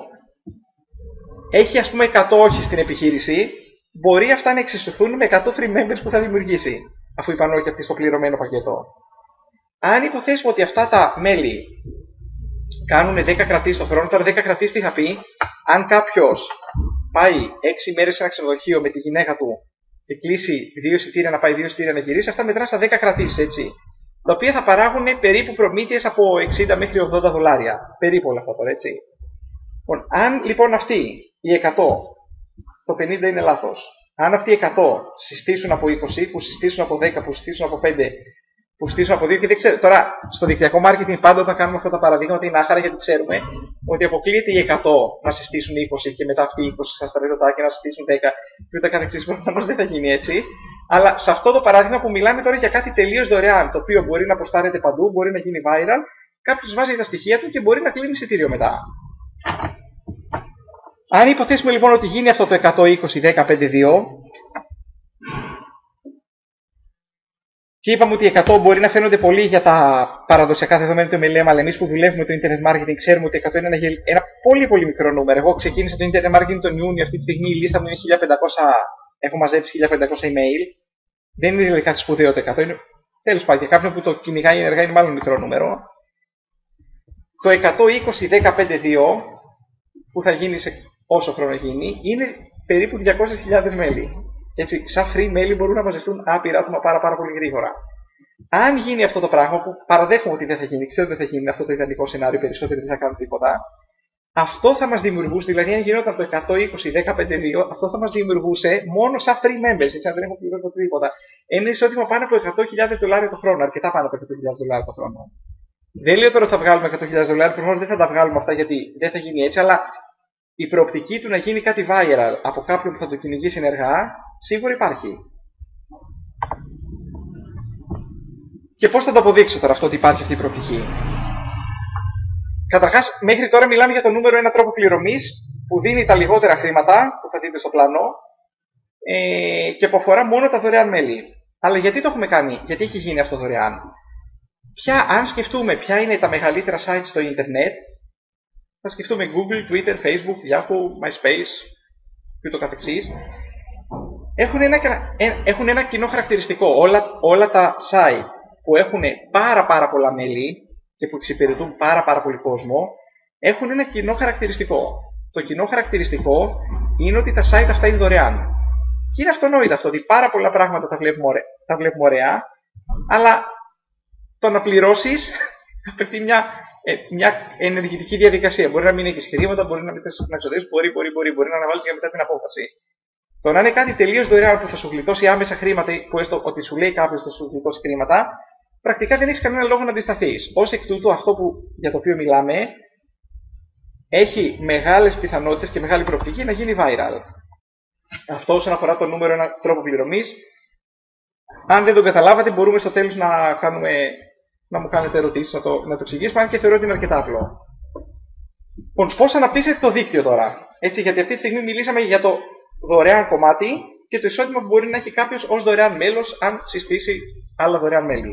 έχει ας πούμε εκατό όχι στην επιχείρηση, μπορεί αυτά να εξισωθούν με εκατό free members που θα δημιουργήσει, αφού είπαν όχι αυτοί στο πληρωμένο πακέτο. Αν υποθέσουμε ότι αυτά τα μέλη κάνουν δέκα κρατήσεις το χρόνο, τώρα δέκα κρατήσεις τι θα πει? Αν κάποιος πάει έξι μέρες σε ένα ξενοδοχείο με τη γυναίκα του και κλείσει δύο εισιτήρια να πάει, δύο εισιτήρια να γυρίσει, αυτά μετράνε στα δέκα κρατήσεις, έτσι. Τα οποία θα παράγουν περίπου προμήθειες από εξήντα μέχρι ογδόντα δολάρια. Περίπου όλα αυτά τώρα, έτσι. Λοιπόν, αν λοιπόν αυτοί οι εκατό, το πενήντα είναι λάθος, αν αυτοί οι εκατό συστήσουν από είκοσι, που συστήσουν από δέκα, που συστήσουν από πέντε, που στήσω από δύο και δεν ξέρω. Τώρα, στο δικτυακό marketing πάντα όταν κάνουμε αυτά τα παραδείγματα είναι άχαρα γιατί ξέρουμε ότι αποκλείεται οι εκατό να συστήσουν είκοσι και μετά αυτοί οι είκοσι στα στρατιωτάκια να συστήσουν δέκα και ούτε καθεξής. Προφανώς δεν θα γίνει έτσι. Αλλά σε αυτό το παράδειγμα που μιλάμε τώρα για κάτι τελείως δωρεάν, το οποίο μπορεί να αποστάρεται παντού, μπορεί να γίνει viral, κάποιος βάζει τα στοιχεία του και μπορεί να κλείνει εισιτήριο μετά. Αν υποθέσουμε λοιπόν ότι γίνει αυτό το εκατό είκοσι δέκα πέντε δύο, και είπαμε ότι εκατό μπορεί να φαίνονται πολύ για τα παραδοσιακά δεδομένα του εμ ελ εμ, αλλά εμείς που δουλεύουμε το Internet Marketing ξέρουμε ότι εκατό είναι ένα, ένα πολύ πολύ μικρό νούμερο. Εγώ ξεκίνησα το Internet Marketing τον Ιούνιο, αυτή τη στιγμή η λίστα μου είναι χίλια πεντακόσια, έχω μαζέψει χίλια πεντακόσια email. Δεν είναι δηλαδή κάτι σπουδαίο το εκατό, είναι τέλος πάντων, για κάποιον που το κυνηγάει ενεργά είναι μάλλον μικρό νούμερο. Το εκατό είκοσι δέκα πέντε δύο, που θα γίνει σε όσο χρόνο γίνει, είναι περίπου διακόσιες χιλιάδες μέλη. Έτσι, σαν free μέλη μπορούν να μαζευτούν άπειρα άτομα πάρα, πάρα πολύ γρήγορα. Αν γίνει αυτό το πράγμα, που παραδέχομαι ότι δεν θα γίνει, ξέρω ότι δεν θα γίνει αυτό το ιδανικό σενάριο, περισσότεροι δεν θα κάνουν τίποτα, αυτό θα μας δημιουργούσε, δηλαδή αν γινόταν το εκατό είκοσι δέκα πέντε δύο, αυτό θα μας δημιουργούσε μόνο σαν free members, έτσι, αν δεν έχω πληρώσει τίποτα, ένα εισόδημα πάνω από εκατό χιλιάδες δολάρια το χρόνο, αρκετά πάνω από εκατό χιλιάδες δολάρια το χρόνο. Δεν λέω τώρα ότι θα βγάλουμε εκατό χιλιάδες δολάρια, προφανώς δεν θα τα βγάλουμε αυτά γιατί δεν θα γίνει έτσι, αλλά η προοπτική του να γίνει κάτι viral από κάποιον που θα το κυνηγήσει ενεργά, σίγουρα υπάρχει. Και πώς θα το αποδείξω τώρα αυτό ότι υπάρχει αυτή η προοπτική? Καταρχάς, μέχρι τώρα μιλάμε για το νούμερο ένα τρόπο πληρωμής που δίνει τα λιγότερα χρήματα, που θα δείτε στο πλάνο, ε, και που αφορά μόνο τα δωρεάν μέλη. Αλλά γιατί το έχουμε κάνει, γιατί έχει γίνει αυτό δωρεάν? Ποια, αν σκεφτούμε ποια είναι τα μεγαλύτερα sites στο ίντερνετ, θα σκεφτούμε Google, Twitter, Facebook, Yahoo, MySpace και ούτω καθεξής. Έχουν ένα, έχουν ένα κοινό χαρακτηριστικό. Όλα, όλα τα site που έχουν πάρα πάρα πολλά μέλη και που εξυπηρετούν πάρα πάρα πολύ κόσμο, έχουν ένα κοινό χαρακτηριστικό. Το κοινό χαρακτηριστικό είναι ότι τα site αυτά είναι δωρεάν. Και είναι αυτονόητο αυτό, ότι πάρα πολλά πράγματα τα βλέπουμε ωραία, τα βλέπουμε ωραία, αλλά το να πληρώσεις απαιτεί μια, ε, μια ενεργητική διαδικασία. Μπορεί να μην έχεις χρήματα, μπορεί να μην θες να εξοδεύσεις, μπορεί, μπορεί, μπορεί, μπορεί να αναβάλεις για μετά την απόφαση. Το να είναι κάτι τελείως δωρεάν που θα σου γλιτώσει άμεσα χρήματα, που έστω ότι σου λέει κάποιος θα σου γλιτώσει χρήματα, πρακτικά δεν έχεις κανένα λόγο να αντισταθείς. Ως εκ τούτου, αυτό που, για το οποίο μιλάμε έχει μεγάλες πιθανότητες και μεγάλη προοπτική να γίνει viral. Αυτό όσον αφορά το νούμερο ένα τρόπο πληρωμής. Αν δεν το καταλάβατε, μπορούμε στο τέλος να, κάνουμε, να μου κάνετε ερωτήσεις, να το, να το εξηγήσουμε, αν και θεωρώ ότι είναι αρκετά απλό. Λοιπόν, πώς αναπτύσσεται το δίκτυο τώρα? Έτσι, γιατί αυτή τη στιγμή μιλήσαμε για το δωρεάν κομμάτι και το εισόδημα που μπορεί να έχει κάποιος ως δωρεάν μέλος, αν συστήσει άλλα δωρεάν μέλη.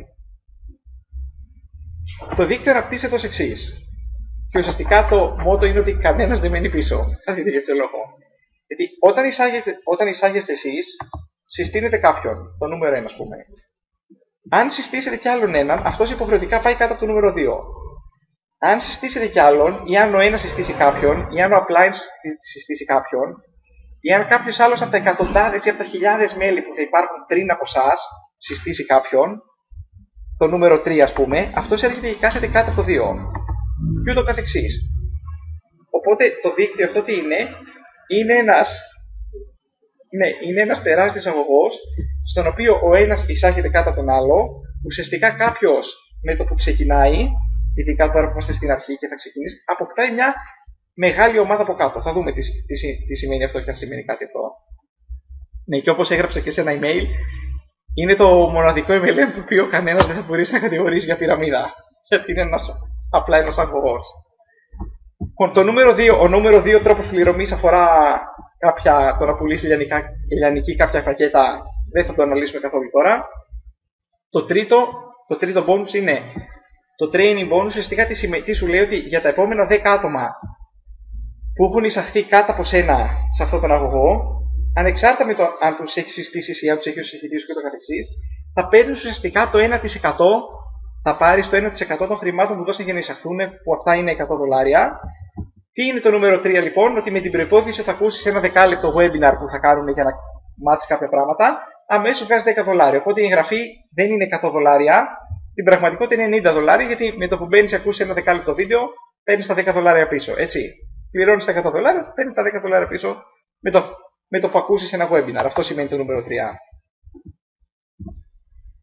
Το δίκτυο αναπτύσσεται ως εξής. Και ουσιαστικά το μότο είναι ότι κανένας δεν μένει πίσω. Θα δείτε για ποιο λόγο. Γιατί όταν εισάγεστε, όταν εισάγεστε εσείς, συστήνετε κάποιον, το νούμερο ένα, ας πούμε. Αν συστήσετε κι άλλον έναν, αυτός υποχρεωτικά πάει κάτω από το νούμερο δύο. Αν συστήσετε κι άλλον, ή αν ο ένας συστήσει κάποιον, ή αν ο appliance συστήσει κάποιον, ή αν κάποιος άλλος από τα εκατοντάδες ή από τα χιλιάδες μέλη που θα υπάρχουν πριν από εσάς συστήσει κάποιον, το νούμερο τρία ας πούμε, αυτός έρχεται και κάθεται κάτω από το δύο. Και ούτω καθεξής. Οπότε το δίκτυο αυτό τι είναι? Είναι ένας, ναι, είναι ένας τεράστιος αγωγός, στον οποίο ο ένας εισάγεται κάτω από τον άλλο. Ουσιαστικά κάποιος με το που ξεκινάει, ειδικά τώρα που είμαστε στην αρχή και θα ξεκινήσει, αποκτάει μια μεγάλη ομάδα από κάτω. Θα δούμε τι, τι, τι σημαίνει αυτό και αν σημαίνει κάτι αυτό. Ναι, και όπως έγραψα και σε ένα email, είναι το μοναδικό εμ ελ εμ το οποίο κανένας δεν θα μπορέσει να κατηγορήσει για πυραμίδα. Γιατί είναι ένας, απλά ένας αγωγός. Το νούμερο δύο, ο νούμερο δύο τρόπος πληρωμής αφορά κάποια, το να πουλήσει λιανική κάποια πακέτα, δεν θα το αναλύσουμε καθόλου τώρα. Το τρίτο, το τρίτο bonus είναι το training bonus, ουσιαστικά τι, τι σου λέει ότι για τα επόμενα δέκα άτομα που έχουν εισαχθεί κάτω από σένα σε αυτόν τον αγωγό, ανεξάρτητα με το αν τους έχει συστήσει ή αν τους έχει συζητήσει και το καθεξής, θα παίρνει ουσιαστικά το ένα τοις εκατό, θα πάρει το ένα τοις εκατό των χρημάτων που δώσαν για να εισαχθούν, που αυτά είναι εκατό δολάρια. Τι είναι το νούμερο τρία λοιπόν? Ότι με την προϋπόθεση ότι θα ακούσεις ένα δεκάλεπτο webinar που θα κάνουν για να μάθεις κάποια πράγματα, αμέσως βγάζει δέκα δολάρια. Οπότε η εγγραφή δεν είναι εκατό δολάρια, την πραγματικότητα είναι ενενήντα δολάρια, γιατί με το που μπαίνεις και ακούσεις ένα δεκάλεπτο βίντεο, παίρνεις τα δέκα δολάρια πίσω. Έτσι. Πληρώνεις τα εκατό δολάρια, παίρνεις τα δέκα δολάρια πίσω με το, με το που ακούσεις ένα webinar. Αυτό σημαίνει το νούμερο τρία.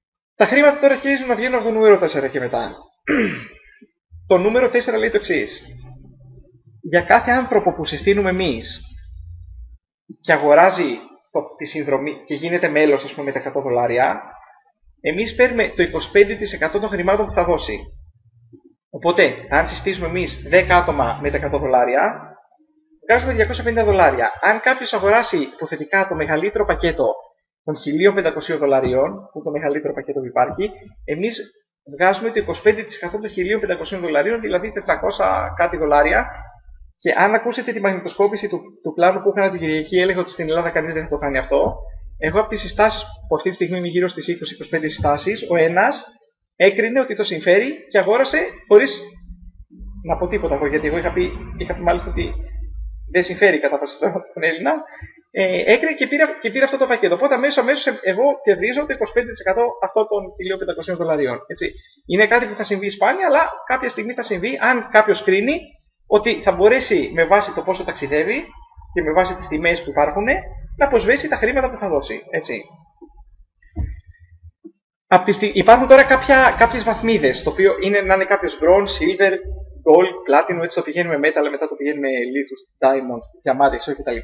Τα χρήματα τώρα αρχίζουν να βγαίνουν από το νούμερο τέσσερα και μετά. Το νούμερο τέσσερα λέει το εξής. Για κάθε άνθρωπο που συστήνουμε εμείς και αγοράζει το, τη συνδρομή και γίνεται μέλος, ας πούμε, με τα εκατό δολάρια, εμείς παίρνουμε το είκοσι πέντε τοις εκατό των χρημάτων που θα δώσει. Οπότε, αν συστήσουμε εμείς δέκα άτομα με τα εκατό δολάρια, βγάζουμε διακόσια πενήντα δολάρια. Αν κάποιος αγοράσει υποθετικά το μεγαλύτερο πακέτο των χίλια πεντακόσια δολαρίων, που το μεγαλύτερο πακέτο που υπάρχει, εμείς βγάζουμε το είκοσι πέντε τοις εκατό των χίλια πεντακόσια δολαρίων, δηλαδή τετρακόσια κάτι δολάρια. Και αν ακούσετε τη μαγνητοσκόπηση του, του πλάνου που έκανα την Κυριακή, έλεγα ότι στην Ελλάδα κανείς δεν θα το κάνει αυτό. Εγώ από τις συστάσεις που αυτή τη στιγμή είναι γύρω στις είκοσι με είκοσι πέντε συστάσεις, ο ένας έκρινε ότι το συμφέρει και αγόρασε χωρίς να πω τίποτα εγώ, γιατί εγώ είχα πει, είχα πει μάλιστα ότι δεν συμφέρει κατά βάση τον Έλληνα. Ε, έκρινε και πήρε, και πήρε αυτό το πακέτο. Οπότε αμέσως, αμέσως εγώ κερδίζω το είκοσι πέντε τοις εκατό αυτών των χίλια πεντακόσια δολαρίων. Έτσι. Είναι κάτι που θα συμβεί σπάνια, αλλά κάποια στιγμή θα συμβεί αν κάποιος κρίνει ότι θα μπορέσει με βάση το πόσο ταξιδεύει και με βάση τις τιμές που υπάρχουν να αποσβέσει τα χρήματα που θα δώσει. Έτσι. Υπάρχουν τώρα κάποια, κάποιες βαθμίδες, το οποίο είναι να είναι κάποιος bronze, silver, gold, platinum, έτσι το πηγαίνουμε metal, αλλά μετά το πηγαίνουμε lithos, diamond, διαμάντι, εξώ κτλ.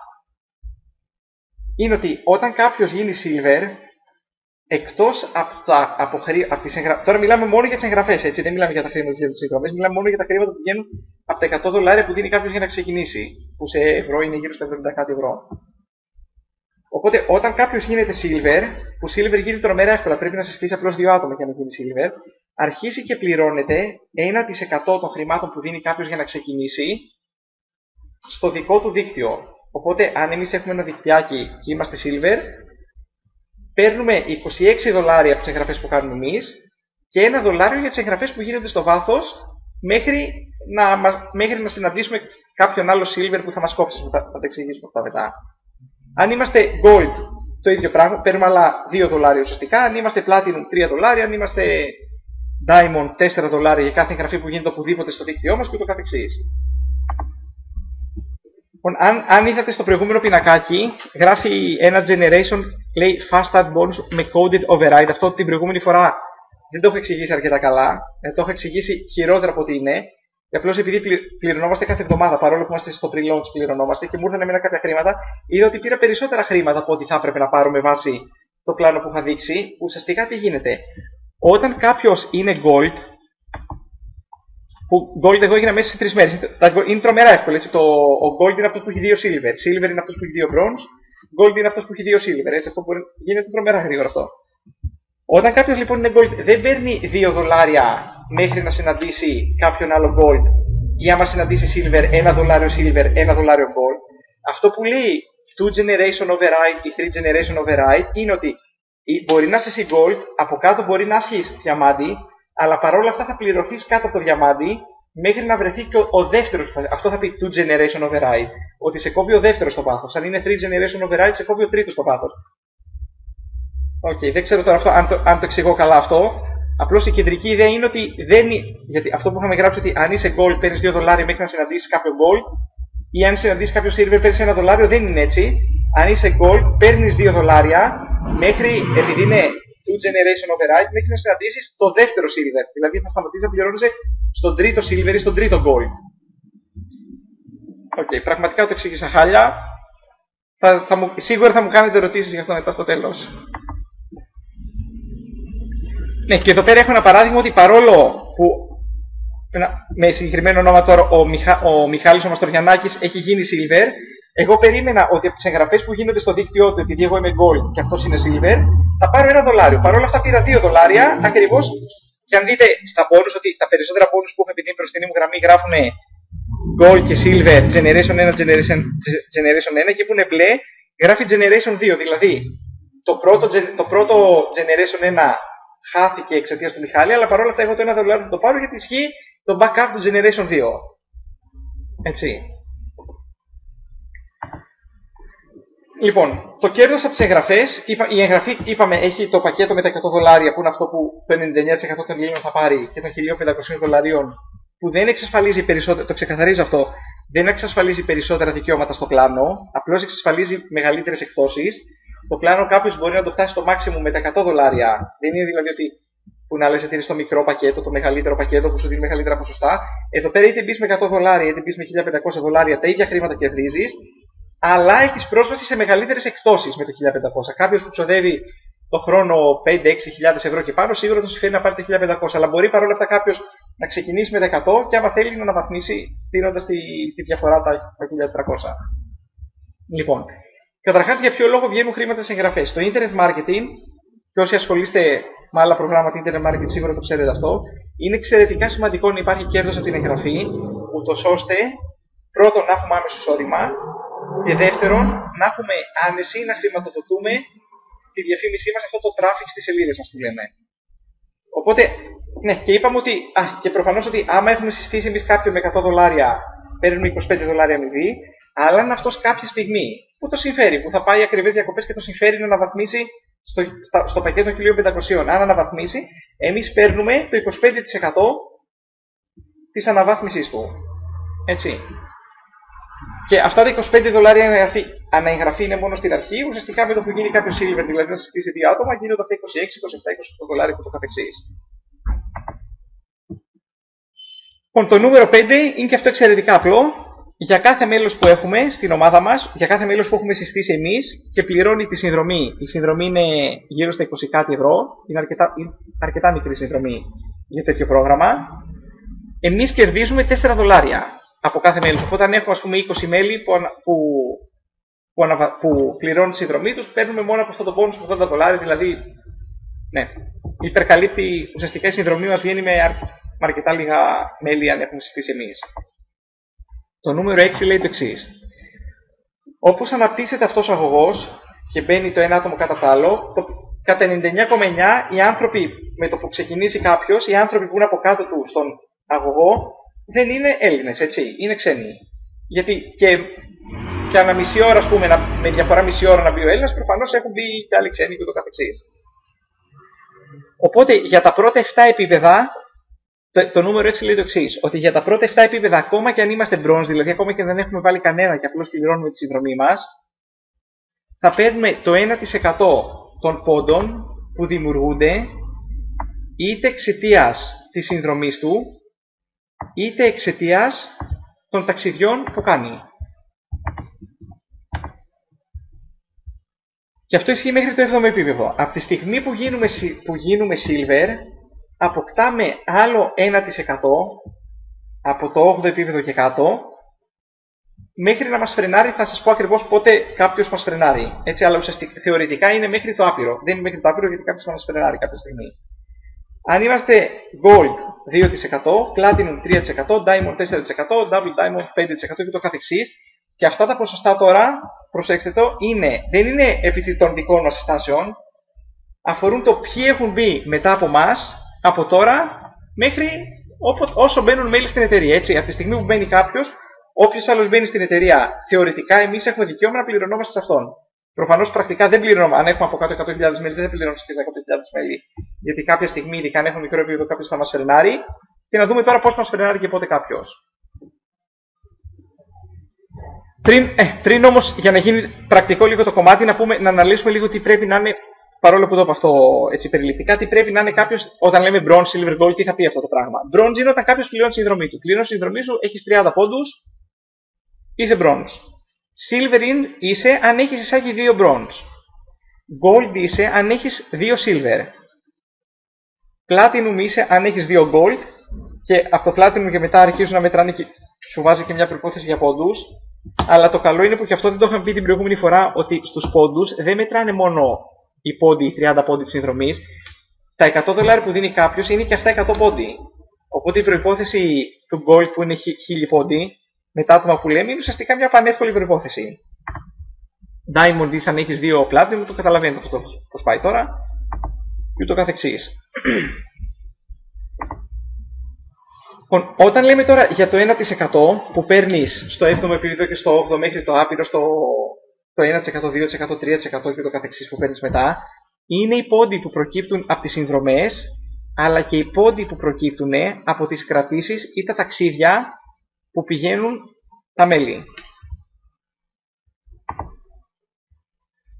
Είναι ότι όταν κάποιος γίνει silver, εκτός από, τα, από, χρή, από τις εγγραφές, τώρα μιλάμε μόνο για τις εγγραφές, έτσι, δεν μιλάμε για τα χρήματα που βγαίνουν τις εγγραφές, μιλάμε μόνο για τα χρήματα που βγαίνουν από τα εκατό δολάρια που δίνει κάποιος για να ξεκινήσει, που σε ευρώ είναι γύρω στα εβδομήντα κάτι ευρώ. Οπότε, όταν κάποιος γίνεται silver, που silver γίνεται τρομερά εύκολα, πρέπει να συστήσει απλώς δύο άτομα για να γίνει silver, αρχίζει και πληρώνεται ένα τοις εκατό των χρημάτων που δίνει κάποιος για να ξεκινήσει στο δικό του δίκτυο. Οπότε, αν εμείς έχουμε ένα δικτυάκι και είμαστε silver, παίρνουμε είκοσι έξι δολάρια από τις εγγραφές που κάνουμε εμείς και ένα δολάριο για τις εγγραφές που γίνονται στο βάθος μέχρι να, μέχρι να συναντήσουμε κάποιον άλλο silver που θα μας κόψει. Θα, θα τα εξηγήσουμε αυτά μετά. Αν είμαστε gold, το ίδιο πράγμα, παίρνουμε άλλα δύο δολάρια ουσιαστικά. Αν είμαστε platinum, τρία δολάρια. Αν είμαστε diamond, τέσσερα δολάρια για κάθε εγγραφή που γίνεται οπουδήποτε στο δίκτυό μας και το καθεξής. Λοιπόν, αν, αν είδατε στο προηγούμενο πινακάκι, γράφει ένα generation, λέει fast add bonus με coded override. Αυτό την προηγούμενη φορά δεν το έχω εξηγήσει αρκετά καλά. Ε, το έχω εξηγήσει χειρότερα από ό,τι είναι. Και απλώς επειδή πληρωνόμαστε κάθε εβδομάδα, παρόλο που είμαστε στο pre-launch, πληρωνόμαστε και μου ήρθαν εμένα κάποια χρήματα, είδα ότι πήρα περισσότερα χρήματα από ό,τι θα έπρεπε να πάρω με βάση το πλάνο που είχα δείξει. Ουσιαστικά τι γίνεται. Όταν κάποιος είναι gold, που gold εγώ έγινα μέσα σε τρεις μέρες, είναι τρομερά εύκολο. Έτσι. Το, ο gold είναι αυτός που έχει δύο silver, silver είναι αυτός που έχει δύο bronze, gold είναι αυτός που έχει δύο silver. Έτσι. Αυτό μπορεί, γίνεται τρομερά γρήγορα αυτό. Όταν κάποιος λοιπόν είναι gold, δεν παίρνει δύο δολάρια μέχρι να συναντήσει κάποιον άλλο gold, ή άμα συναντήσει silver, ένα δολάριο silver, ένα δολάριο gold. Αυτό που λέει two generation override ή three generation override είναι ότι μπορεί να είσαι εσύ gold, από κάτω μπορεί να έχεις διαμάντι, αλλά παρόλα αυτά θα πληρωθείς κάτω από το διαμάντι μέχρι να βρεθεί και ο, ο δεύτερος. Αυτό θα πει two generation override. Ότι σε κόβει ο δεύτερος στο βάθος. Αν είναι three generation override, σε κόβει ο τρίτος στο βάθος. Οκ, okay, δεν ξέρω τώρα αυτό, αν, το, αν το εξηγώ καλά αυτό. Απλώς η κεντρική ιδέα είναι ότι δεν είναι. Γιατί αυτό που είχαμε γράψει ότι αν είσαι gold παίρνεις δύο δολάρια μέχρι να συναντήσεις κάποιο gold, ή αν συναντήσεις κάποιο silver παίρνεις ένα δολάριο, δεν είναι έτσι. Αν είσαι gold παίρνεις δύο δολάρια μέχρι, επειδή είναι two generation override, μέχρι να συναντήσεις το δεύτερο silver. Δηλαδή θα σταματήσει να πληρώνεσαι στον τρίτο silver ή στον τρίτο gold. Οκ, okay, πραγματικά το εξήγησα χάλια. Θα, θα μου, σίγουρα θα μου κάνετε ερωτήσεις γι' αυτό μετά στο τέλος. Ναι, και εδώ πέρα έχω ένα παράδειγμα ότι παρόλο που με συγκεκριμένο όνομα τώρα ο, Μιχα, ο Μιχάλης ο Μαστοριαννάκης έχει γίνει silver, εγώ περίμενα ότι από τις εγγραφές που γίνονται στο δίκτυό του, επειδή εγώ είμαι gold και αυτός είναι silver, θα πάρω ένα δολάριο. Παρ' όλα αυτά πήρα δύο δολάρια ακριβώς. Και αν δείτε στα bonus ότι τα περισσότερα bonus που έχω, επειδή είναι μπροστινή μου γραμμή, γράφουν gold και silver, generation one, generation, generation one, και που είναι μπλε, γράφει generation two. Δηλαδή το πρώτο, το πρώτο generation one χάθηκε εξαιτίας του Μιχάλη, αλλά παρόλα αυτά εγώ το ένα δολάριο θα το πάρω γιατί ισχύει το backup του generation two. Έτσι. Λοιπόν, το κέρδος από τις εγγραφές, είπα, η εγγραφή είπαμε έχει το πακέτο με τα εκατό δολάρια που είναι αυτό που το ενενήντα εννέα τοις εκατό των Ελλήνων θα πάρει και των χίλια πεντακόσια δολαρίων που δεν εξασφαλίζει περισσότερα, το ξεκαθαρίζω αυτό, δεν εξασφαλίζει περισσότερα δικαιώματα στο πλάνο, απλώς εξασφαλίζει μεγαλύτερες εκπτώσεις. Το πλάνο κάποιος μπορεί να το φτάσει στο maximum με τα εκατό δολάρια. Δεν είναι δηλαδή ότι που να λες ότι είναι στο μικρό πακέτο, το μεγαλύτερο πακέτο που σου δίνει μεγαλύτερα ποσοστά. Εδώ πέρα είτε μπει με εκατό δολάρια είτε μπει με χίλια πεντακόσια δολάρια, τα ίδια χρήματα κερδίζεις, αλλά έχεις πρόσβαση σε μεγαλύτερες εκπτώσεις με τα χίλια πεντακόσια. Κάποιος που ξοδεύει το χρόνο πέντε έξι χιλιάδες ευρώ και πάνω, σίγουρα του συμφέρει να πάρει τα χίλια πεντακόσια. Αλλά μπορεί παρόλα αυτά κάποιος να ξεκινήσει με τα εκατό και άμα θέλει να αναβαθμίσει, δίνοντας τη, τη διαφορά τα, τα χίλια τετρακόσια. Λοιπόν, καταρχάς για ποιο λόγο βγαίνουν χρήματα σε εγγραφές. Στο Internet Marketing, και όσοι ασχολείστε με άλλα προγράμματα Internet Marketing σίγουρα το ξέρετε αυτό, είναι εξαιρετικά σημαντικό να υπάρχει κέρδος από την εγγραφή, ούτως ώστε πρώτον να έχουμε άμεσο εισόδημα και δεύτερον να έχουμε άνεση να χρηματοδοτούμε τη διαφήμισή μας, αυτό το traffic στις σελίδες μας που λέμε. Οπότε, ναι, και είπαμε ότι, α, και προφανώς ότι άμα έχουμε συστήσει εμείς κάποιον με εκατό δολάρια, παίρνουμε είκοσι πέντε δολάρια αμοιβή, αλλά αν αυτός κάποια στιγμή που το συμφέρει, που θα πάει ακριβές διακοπές και το συμφέρει να αναβαθμίσει στο, στα, στο πακέτο των χίλια πεντακόσια, αν αναβαθμίσει, εμείς παίρνουμε το είκοσι πέντε τοις εκατό της αναβάθμισης του. Έτσι. Και αυτά τα είκοσι πέντε δολάρια αναεγγραφή είναι μόνο στην αρχή. Ουσιαστικά με το που γίνει κάποιο silver, δηλαδή να συστήσει δύο άτομα, γίνονται αυτά είκοσι έξι, είκοσι επτά, είκοσι οκτώ δολάρια και το καθεξής. Λοιπόν, το νούμερο πέντε είναι και αυτό εξαιρετικά απλό. Για κάθε μέλος που έχουμε στην ομάδα μας, για κάθε μέλος που έχουμε συστήσει εμείς και πληρώνει τη συνδρομή, η συνδρομή είναι γύρω στα είκοσι κάτι ευρώ, είναι αρκετά, είναι αρκετά μικρή συνδρομή για τέτοιο πρόγραμμα, εμείς κερδίζουμε τέσσερα δολάρια από κάθε μέλος. Οπότε αν έχουμε ας πούμε είκοσι μέλη που, που, που, ανα, που πληρώνουν τη συνδρομή τους, παίρνουμε μόνο από αυτό το bonus που ογδόντα δολάρια, δηλαδή ναι, υπερκαλύπτει ουσιαστικά η συνδρομή μας, βγαίνει με, αρ, με αρκετά λίγα μέλη αν έχουμε συστήσει εμείς. Το νούμερο έξι λέει το εξής. Όπως αναπτύσσεται αυτός ο αγωγός και μπαίνει το ένα άτομο κατά το άλλο, το, κατά ενενήντα εννιά κόμμα εννιά οι άνθρωποι με το που ξεκινήσει κάποιος, οι άνθρωποι που είναι από κάτω του στον αγωγό, δεν είναι Έλληνες, έτσι, είναι ξένοι. Γιατί και, και ανά μισή ώρα, ας πούμε, να, με διαφορά μισή ώρα να μπει ο Έλληνας, προφανώς έχουν μπει και άλλοι ξένοι και το καθεξής. Οπότε για τα πρώτα επτά επίπεδα, το, το νούμερο έξι λέει το εξής, ότι για τα πρώτα επτά επίπεδα, ακόμα και αν είμαστε bronze, δηλαδή ακόμα και δεν έχουμε βάλει κανένα και απλώς πληρώνουμε τη συνδρομή μας, θα παίρνουμε το ένα τοις εκατό των πόντων που δημιουργούνται είτε εξαιτίας της συνδρομής του, είτε εξαιτίας των ταξιδιών που κάνει. Και αυτό ισχύει μέχρι το έβδομο επίπεδο. Από τη στιγμή που γίνουμε, που γίνουμε silver, αποκτάμε άλλο ένα τοις εκατό από το όγδοο επίπεδο και κάτω, μέχρι να μας φρενάρει. Θα σας πω ακριβώς πότε κάποιος μας φρενάρει. Έτσι, αλλά ουσιαστικά θεωρητικά είναι μέχρι το άπειρο. Δεν είναι μέχρι το άπειρο γιατί κάποιος θα μας φρενάρει κάποια στιγμή. Αν είμαστε Gold δύο τοις εκατό, Platinum τρία τοις εκατό, Diamond τέσσερα τοις εκατό, Double Diamond πέντε τοις εκατό και το καθεξής. Και αυτά τα ποσοστά τώρα, προσέξτε το, είναι, δεν είναι επί των δικών μας συστάσεων, αφορούν το ποιοι έχουν μπει μετά από εμάς, από τώρα, μέχρι όσο μπαίνουν μέλη στην εταιρεία. Έτσι, από τη στιγμή που μπαίνει κάποιος, όποιος άλλος μπαίνει στην εταιρεία, θεωρητικά εμείς έχουμε δικαίωμα να πληρωνόμαστε σε αυτόν. Προφανώς πρακτικά δεν πληρώνουμε. Αν έχουμε από κάτω εκατό χιλιάδες μέλη, δεν πληρώνουμε στις εκατό χιλιάδες μέλη. Γιατί κάποια στιγμή, ειδικά αν έχουμε μικρό επίπεδο, κάποιος θα μας φρενάρει. Και να δούμε τώρα πώς μας φρενάρει και πότε κάποιος. Πριν, ε, πριν όμως, για να γίνει πρακτικό λίγο το κομμάτι, να, πούμε, να αναλύσουμε λίγο τι πρέπει να είναι, παρόλο που το είπα αυτό έτσι περιληπτικά, τι πρέπει να είναι κάποιος, όταν λέμε bronze, silver, gold, τι θα πει αυτό το πράγμα. Bronze είναι όταν κάποιος πληρώνει τη συνδρομή του. Πληρώνει τη συνδρομή σου, έχεις τριάντα πόντους, είσαι bronze. Silver είσαι αν έχεις εισάγει δύο bronze. Gold είσαι αν έχεις δύο silver. Platinum είσαι αν έχεις δύο gold. Και από το Platinum και μετά αρχίζουν να μετράνε και σου βάζει και μια προπόθεση για πόντους. Αλλά το καλό είναι που και αυτό δεν το είχαμε πει την προηγούμενη φορά, ότι στους πόντους δεν μετράνε μόνο οι πόντοι, οι τριάντα πόντοι της συνδρομής. Τα εκατό δολάρια που δίνει κάποιος είναι και αυτά εκατό πόντοι. Οπότε η προϋπόθεση του gold που είναι χίλιοι πόντοι, με τα άτομα που λέμε, είναι ουσιαστικά μια πανεύκολη προϋπόθεση. Diamond είσαι αν έχεις δύο Platinum, το καταλαβαίνετε πώς πάει τώρα. Και ούτω καθεξής. Λοιπόν, όταν λέμε τώρα για το ένα τοις εκατό που παίρνεις στο έβδομο επίπεδο και στο όγδοο μέχρι το άπειρο, στο το ένα τοις εκατό, δύο τοις εκατό, τρία τοις εκατό και το καθεξής που παίρνεις μετά, είναι οι πόντοι που προκύπτουν από τις συνδρομές, αλλά και οι πόντοι που προκύπτουν από τις κρατήσεις ή τα ταξίδια που πηγαίνουν τα μέλη.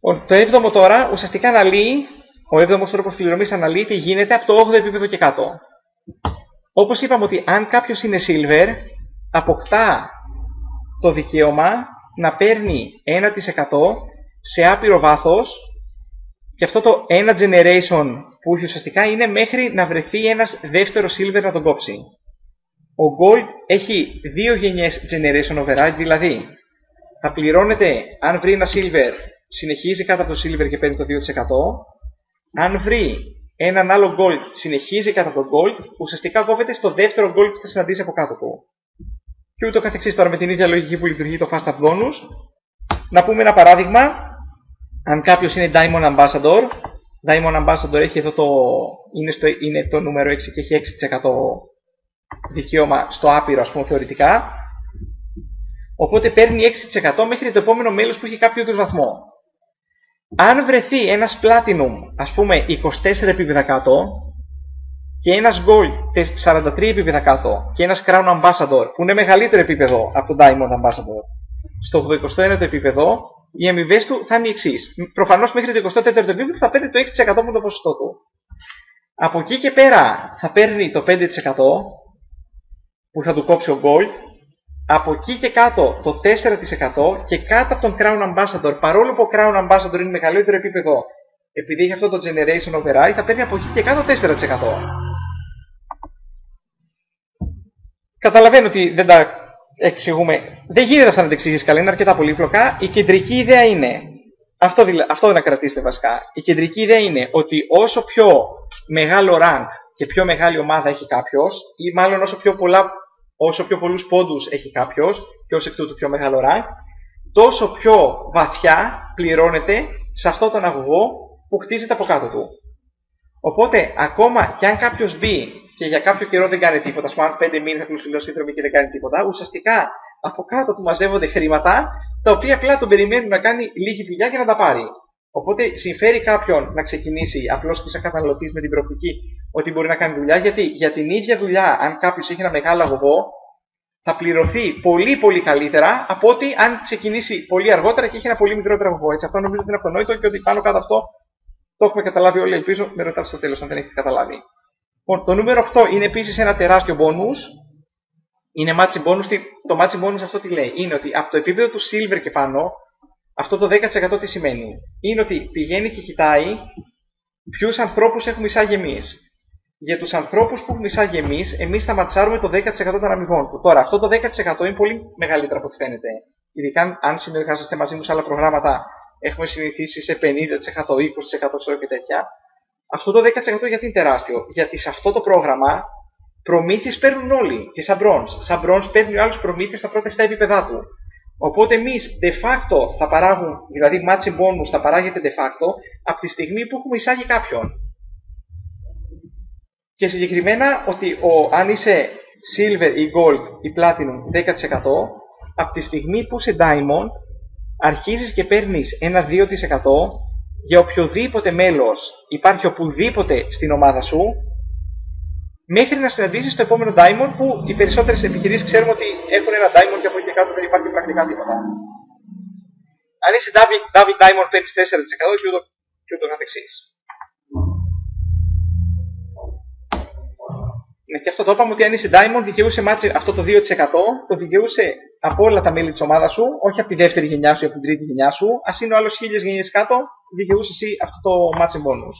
Το έβδομο τώρα ουσιαστικά αναλύει, ο έβδομος τρόπος πληρωμής αναλύει τι γίνεται από το όγδοο επίπεδο και κάτω. Όπως είπαμε ότι αν κάποιος είναι silver, αποκτά το δικαίωμα να παίρνει ένα τοις εκατό σε άπειρο βάθος, και αυτό το ένα generation που έχει ουσιαστικά είναι μέχρι να βρεθεί ένας δεύτερο silver να τον κόψει. Ο gold έχει δύο γενιές generation override, δηλαδή θα πληρώνεται αν βρει ένα silver, συνεχίζει κάτω από το silver και παίρνει το δύο τοις εκατό. Αν βρει έναν άλλο gold, συνεχίζει κάτω από το gold, ουσιαστικά κόβεται στο δεύτερο gold που θα συναντήσει από κάτω του. Και ούτω καθεξής. Τώρα με την ίδια λογική που λειτουργεί το fast up bonus, να πούμε ένα παράδειγμα. Αν κάποιος είναι Diamond Ambassador, Diamond Ambassador έχει εδώ το, είναι, στο, είναι το νούμερο έξι και έχει έξι τοις εκατό δικαίωμα στο άπειρο, ας πούμε, θεωρητικά. Οπότε παίρνει έξι τοις εκατό μέχρι το επόμενο μέλος που έχει κάποιο είδους βαθμό. Αν βρεθεί ένας Platinum, ας πούμε, είκοσι τέσσερα επίπεδα κάτω, και ένας Gold σαράντα τρία επίπεδα κάτω, και ένας Crown Ambassador που είναι μεγαλύτερο επίπεδο από το Diamond Ambassador, στο ογδοηκοστό ένατο επίπεδο, οι αμοιβές του θα είναι οι εξής. Προφανώς μέχρι το εικοστό τέταρτο επίπεδο θα παίρνει το έξι τοις εκατό από το ποσοστό του. Από εκεί και πέρα θα παίρνει το πέντε τοις εκατό που θα του κόψει ο Gold. Από εκεί και κάτω το τέσσερα τοις εκατό και κάτω από τον Crown Ambassador, παρόλο που ο Crown Ambassador είναι μεγαλύτερο επίπεδο, επειδή έχει αυτό το Generation Override, θα παίρνει από εκεί και κάτω τέσσερα τοις εκατό. Καταλαβαίνω ότι δεν τα εξηγούμε. Δεν γίνεται αυτά να τα εξηγήσεις καλά, είναι αρκετά πολύπλοκα. Η κεντρική ιδέα είναι, αυτό, δηλα, αυτό να κρατήσετε βασικά, η κεντρική ιδέα είναι ότι όσο πιο μεγάλο rank και πιο μεγάλη ομάδα έχει κάποιος, ή μάλλον όσο πιο, πολλά, όσο πιο πολλούς πόντους έχει κάποιος, και ως εκ τούτου πιο μεγάλο rank, τόσο πιο βαθιά πληρώνεται σε αυτόν τον αγωγό που χτίζεται από κάτω του. Οπότε, ακόμα και αν κάποιος μπει και για κάποιο καιρό δεν κάνει τίποτα, ας πούμε, αν πέντε μήνες ακολουθεί σύνδρομη και δεν κάνει τίποτα, ουσιαστικά από κάτω του μαζεύονται χρήματα, τα οποία απλά τον περιμένουν να κάνει λίγη δουλειά για να τα πάρει. Οπότε, συμφέρει κάποιον να ξεκινήσει απλώς και σαν καταναλωτής με την προοπτική ότι μπορεί να κάνει δουλειά, γιατί για την ίδια δουλειά, αν κάποιος έχει ένα μεγάλο αγωγό, θα πληρωθεί πολύ πολύ καλύτερα από ότι αν ξεκινήσει πολύ αργότερα και έχει ένα πολύ μικρότερο αγωγό. Έτσι, αυτό νομίζω ότι είναι αυτονόητο και ότι πάνω κάτω αυτό το έχουμε καταλάβει όλοι. Ελπίζω με ρωτάτε στο τέλος αν δεν έχετε καταλάβει. Το νούμερο οκτώ είναι επίσης ένα τεράστιο bonus. Είναι matching bonus. Το matching bonus αυτό τι λέει? Είναι ότι από το επίπεδο του silver και πάνω, αυτό το δέκα τοις εκατό τι σημαίνει? Είναι ότι πηγαίνει και κοιτάει ποιους ανθρώπους έχουμε εισάγει εμείς. Για τους ανθρώπους που έχουμε εισάγει εμείς, εμείς θα ματσάρουμε το δέκα τοις εκατό των αμοιβών του. Τώρα, αυτό το δέκα τοις εκατό είναι πολύ μεγαλύτερο από ό,τι φαίνεται. Ειδικά αν συνεργάζεστε μαζί μου σε άλλα προγράμματα, έχουμε συνηθίσει σε πενήντα τοις εκατό, είκοσι τοις εκατό ξέρω και τέτοια. Αυτό το δέκα τοις εκατό γιατί είναι τεράστιο? Γιατί σε αυτό το πρόγραμμα προμήθειες παίρνουν όλοι και σαν bronze. Σαν bronze παίρνει ο άλλος προμήθειες στα πρώτα επτά επίπεδά του. Οπότε εμείς de facto θα παράγουν, δηλαδή matching bonus θα παράγεται de facto από τη στιγμή που έχουμε εισάγει κάποιον. Και συγκεκριμένα ότι ο, αν είσαι silver ή gold ή platinum δέκα τοις εκατό, από τη στιγμή που είσαι diamond αρχίζεις και παίρνεις ένα δύο τοις εκατό για οποιοδήποτε μέλος υπάρχει οπουδήποτε στην ομάδα σου, μέχρι να συναντήσεις το επόμενο diamond, που οι περισσότερες επιχειρήσεις ξέρουμε ότι έχουν ένα diamond και από εκεί κάτω δεν υπάρχει πρακτικά τίποτα. Αν είσαι David Diamond παίρνεις τέσσερα τοις εκατό και ούτω, και ούτω καθεξής. Ναι, και αυτό το είπαμε ότι αν είσαι Diamond δικαιούσε μάτσι, αυτό το δύο τοις εκατό το δικαιούσε από όλα τα μέλη της ομάδας σου, όχι από τη δεύτερη γενιά σου ή από την τρίτη γενιά σου. Ας είναι ο άλλος χίλιες γενιές κάτω, δικαιούσε εσύ αυτό το matching bonus.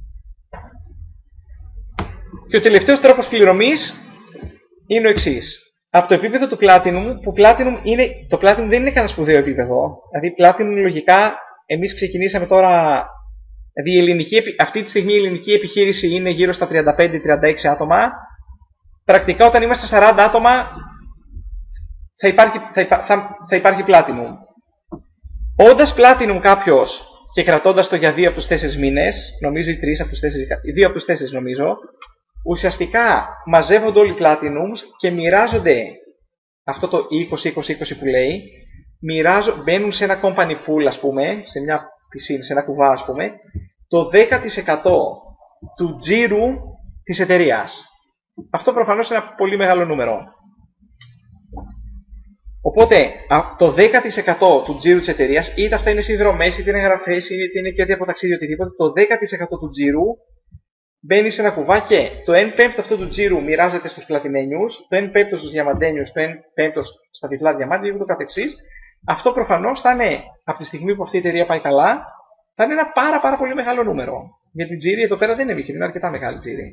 Και ο τελευταίος τρόπος πληρωμής είναι ο εξής. Από το επίπεδο του Platinum, που Platinum είναι, το Platinum δεν είναι κανένα σπουδαίο επίπεδο. Δηλαδή, Platinum λογικά, εμείς ξεκινήσαμε τώρα. Δηλαδή, η ελληνική, αυτή τη στιγμή η ελληνική επιχείρηση είναι γύρω στα τριάντα πέντε τριάντα έξι άτομα. Πρακτικά, όταν είμαστε σαράντα άτομα, θα υπάρχει, θα υπά, θα, θα υπάρχει Platinum. Όντας Platinum κάποιος και κρατώντας το για δύο από τους τέσσερις μήνες, νομίζω ή τρεις από τους τέσσερις, δύο από τους τέσσερις νομίζω, ουσιαστικά μαζεύονται όλοι οι Platinums και μοιράζονται αυτό το είκοσι είκοσι είκοσι που λέει, μοιράζω, μπαίνουν σε ένα company pool, ας πούμε, σε μια πισίνα, σε ένα κουβά, ας πούμε, το δέκα τοις εκατό του τζίρου της εταιρείας. Αυτό προφανώς είναι ένα πολύ μεγάλο νούμερο. Οπότε το δέκα τοις εκατό του τζίρου της εταιρείας, είτε αυτά είναι συνδρομές, είτε είναι εγγραφές, είτε είναι κέρδη από ταξίδι, οτιδήποτε, το δέκα τοις εκατό του τζίρου μπαίνει σε ένα κουβά και το ένα πέμπτο αυτού του τζίρου μοιράζεται στους πλατινένιους, το ένα πέμπτο στους διαμαντένιους, το ένα πέμπτο στα διπλά διαμάντια και ούτω καθεξής. Αυτό προφανώς θα είναι, από τη στιγμή που αυτή η εταιρεία πάει καλά, θα είναι ένα πάρα, πάρα πολύ μεγάλο νούμερο. Γιατί η τζίρη εδώ πέρα δεν είναι μικρή, είναι αρκετά μεγάλη τζίρη.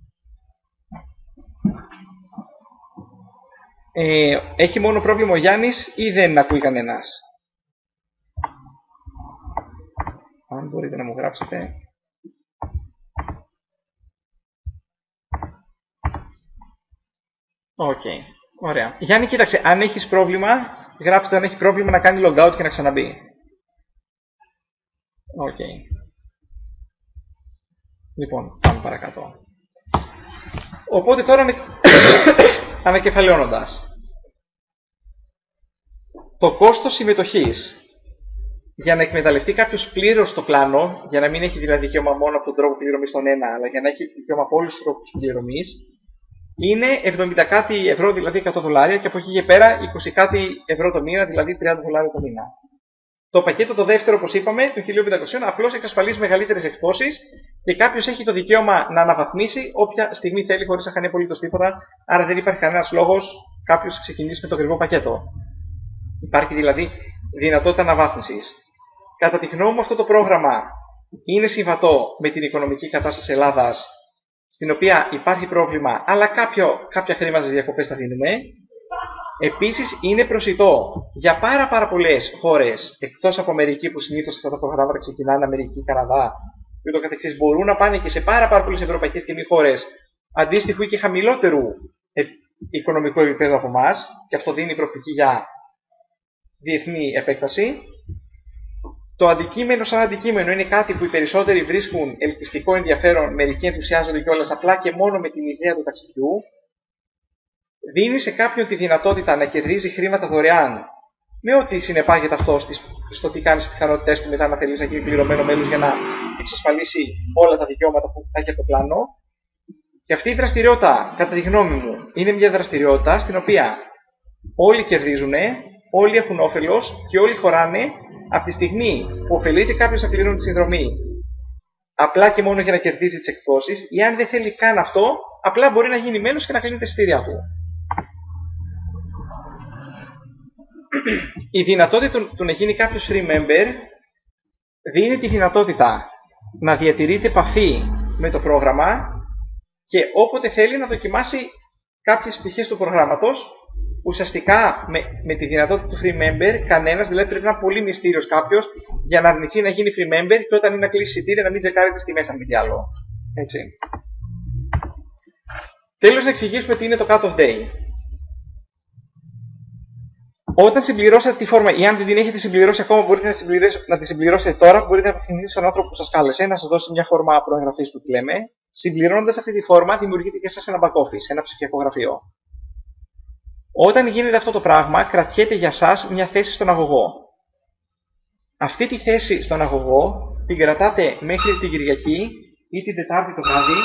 Ε, έχει μόνο πρόβλημα ο Γιάννης ή δεν ακούει κανένας? Αν μπορείτε να μου γράψετε. Οκ, okay. Ωραία. Γιάννη, κοίταξε, αν έχεις πρόβλημα, γράψτε αν έχει πρόβλημα να κάνει log out και να ξαναμπεί. Οκ. Okay. Λοιπόν, πάμε παρακάτω. Οπότε τώρα ανακεφαλαιώνοντας. Το κόστος συμμετοχής για να εκμεταλλευτεί κάποιος πλήρως το πλάνο, για να μην έχει δηλαδή δικαίωμα μόνο από τον τρόπο πληρωμής στον ένα, αλλά για να έχει δικαίωμα από όλους τους τρόπους πληρωμής, είναι εβδομήντα κάτι ευρώ, δηλαδή εκατό δολάρια, και από εκεί και πέρα είκοσι κάτι ευρώ το μήνα, δηλαδή τριάντα δολάρια το μήνα. Το πακέτο το δεύτερο, όπως είπαμε, των χίλια πεντακόσια, απλώς εξασφαλίζει μεγαλύτερες εκπτώσεις και κάποιος έχει το δικαίωμα να αναβαθμίσει όποια στιγμή θέλει χωρίς να χάνει απολύτως τίποτα. Άρα δεν υπάρχει κανένας λόγος κάποιος να ξεκινήσει με το ακριβό πακέτο. Υπάρχει δηλαδή δυνατότητα αναβάθμισης. Κατά τη γνώμη μου, αυτό το πρόγραμμα είναι συμβατό με την οικονομική κατάσταση της Ελλάδας, στην οποία υπάρχει πρόβλημα, αλλά κάποιο, κάποια χρήματα στις διακοπές θα δίνουμε. Επίσης, είναι προσιτό για πάρα, πάρα πολλές χώρες, εκτός από Αμερική, που συνήθως αυτά τα προγράμματα ξεκινάνε, Αμερική, Καναδά και ούτω καθεξής, μπορούν να πάνε και σε πάρα, πάρα πολλές ευρωπαϊκές και μη χώρες αντίστοιχου ή και χαμηλότερου οικονομικού επίπεδου από εμάς, και αυτό δίνει προοπτική για διεθνή επέκταση. Το αντικείμενο, σαν αντικείμενο, είναι κάτι που οι περισσότεροι βρίσκουν ελκυστικό ενδιαφέρον, μερικοί ενθουσιάζονται κιόλας απλά και μόνο με την ιδέα του ταξιδιού. Δίνει σε κάποιον τη δυνατότητα να κερδίζει χρήματα δωρεάν, με ό,τι συνεπάγεται αυτό στο τι κάνει στις πιθανότητές του μετά να θέλει να γίνει πληρωμένο μέλος για να εξασφαλίσει όλα τα δικαιώματα που θα έχει από το πλάνο. Και αυτή η δραστηριότητα, κατά τη γνώμη μου, είναι μια δραστηριότητα στην οποία όλοι κερδίζουν, όλοι έχουν όφελος και όλοι χωράνε από τη στιγμή που ωφελείται κάποιος να πληρώνει τη συνδρομή απλά και μόνο για να κερδίζει τις εκπτώσεις, ή αν δεν θέλει καν αυτό, απλά μπορεί να γίνει μέλος και να κλείνει τα εισιτήριά του. Η δυνατότητα του, του να γίνει κάποιος free member δίνει τη δυνατότητα να διατηρείται επαφή με το πρόγραμμα και όποτε θέλει να δοκιμάσει κάποιες πτυχές του προγράμματος. Ουσιαστικά με, με τη δυνατότητα του free member, κανένας, δηλαδή πρέπει να είναι πολύ μυστήριος κάποιος για να αρνηθεί να γίνει free member και όταν είναι να κλείσει εισιτήρια να μην τσεκάρει τις τιμές, αν μη τι άλλο. Έτσι. Τέλος, να εξηγήσουμε τι είναι το cut-off day. Όταν συμπληρώσετε τη φόρμα, ή αν δεν την έχετε συμπληρώσει ακόμα, μπορείτε να, να τη συμπληρώσετε τώρα, μπορείτε να απευθυνθείτε στον άνθρωπο που σας κάλεσε, να σας δώσει μια φόρμα προεγγραφής που τη λέμε. Συμπληρώνοντας αυτή τη φόρμα, δημιουργείται και σας ένα back office, ένα ψηφιακό γραφείο. Όταν γίνεται αυτό το πράγμα, κρατιέται για σας μια θέση στον αγωγό. Αυτή τη θέση στον αγωγό την κρατάτε μέχρι την Κυριακή ή την Τετάρτη το βράδυ,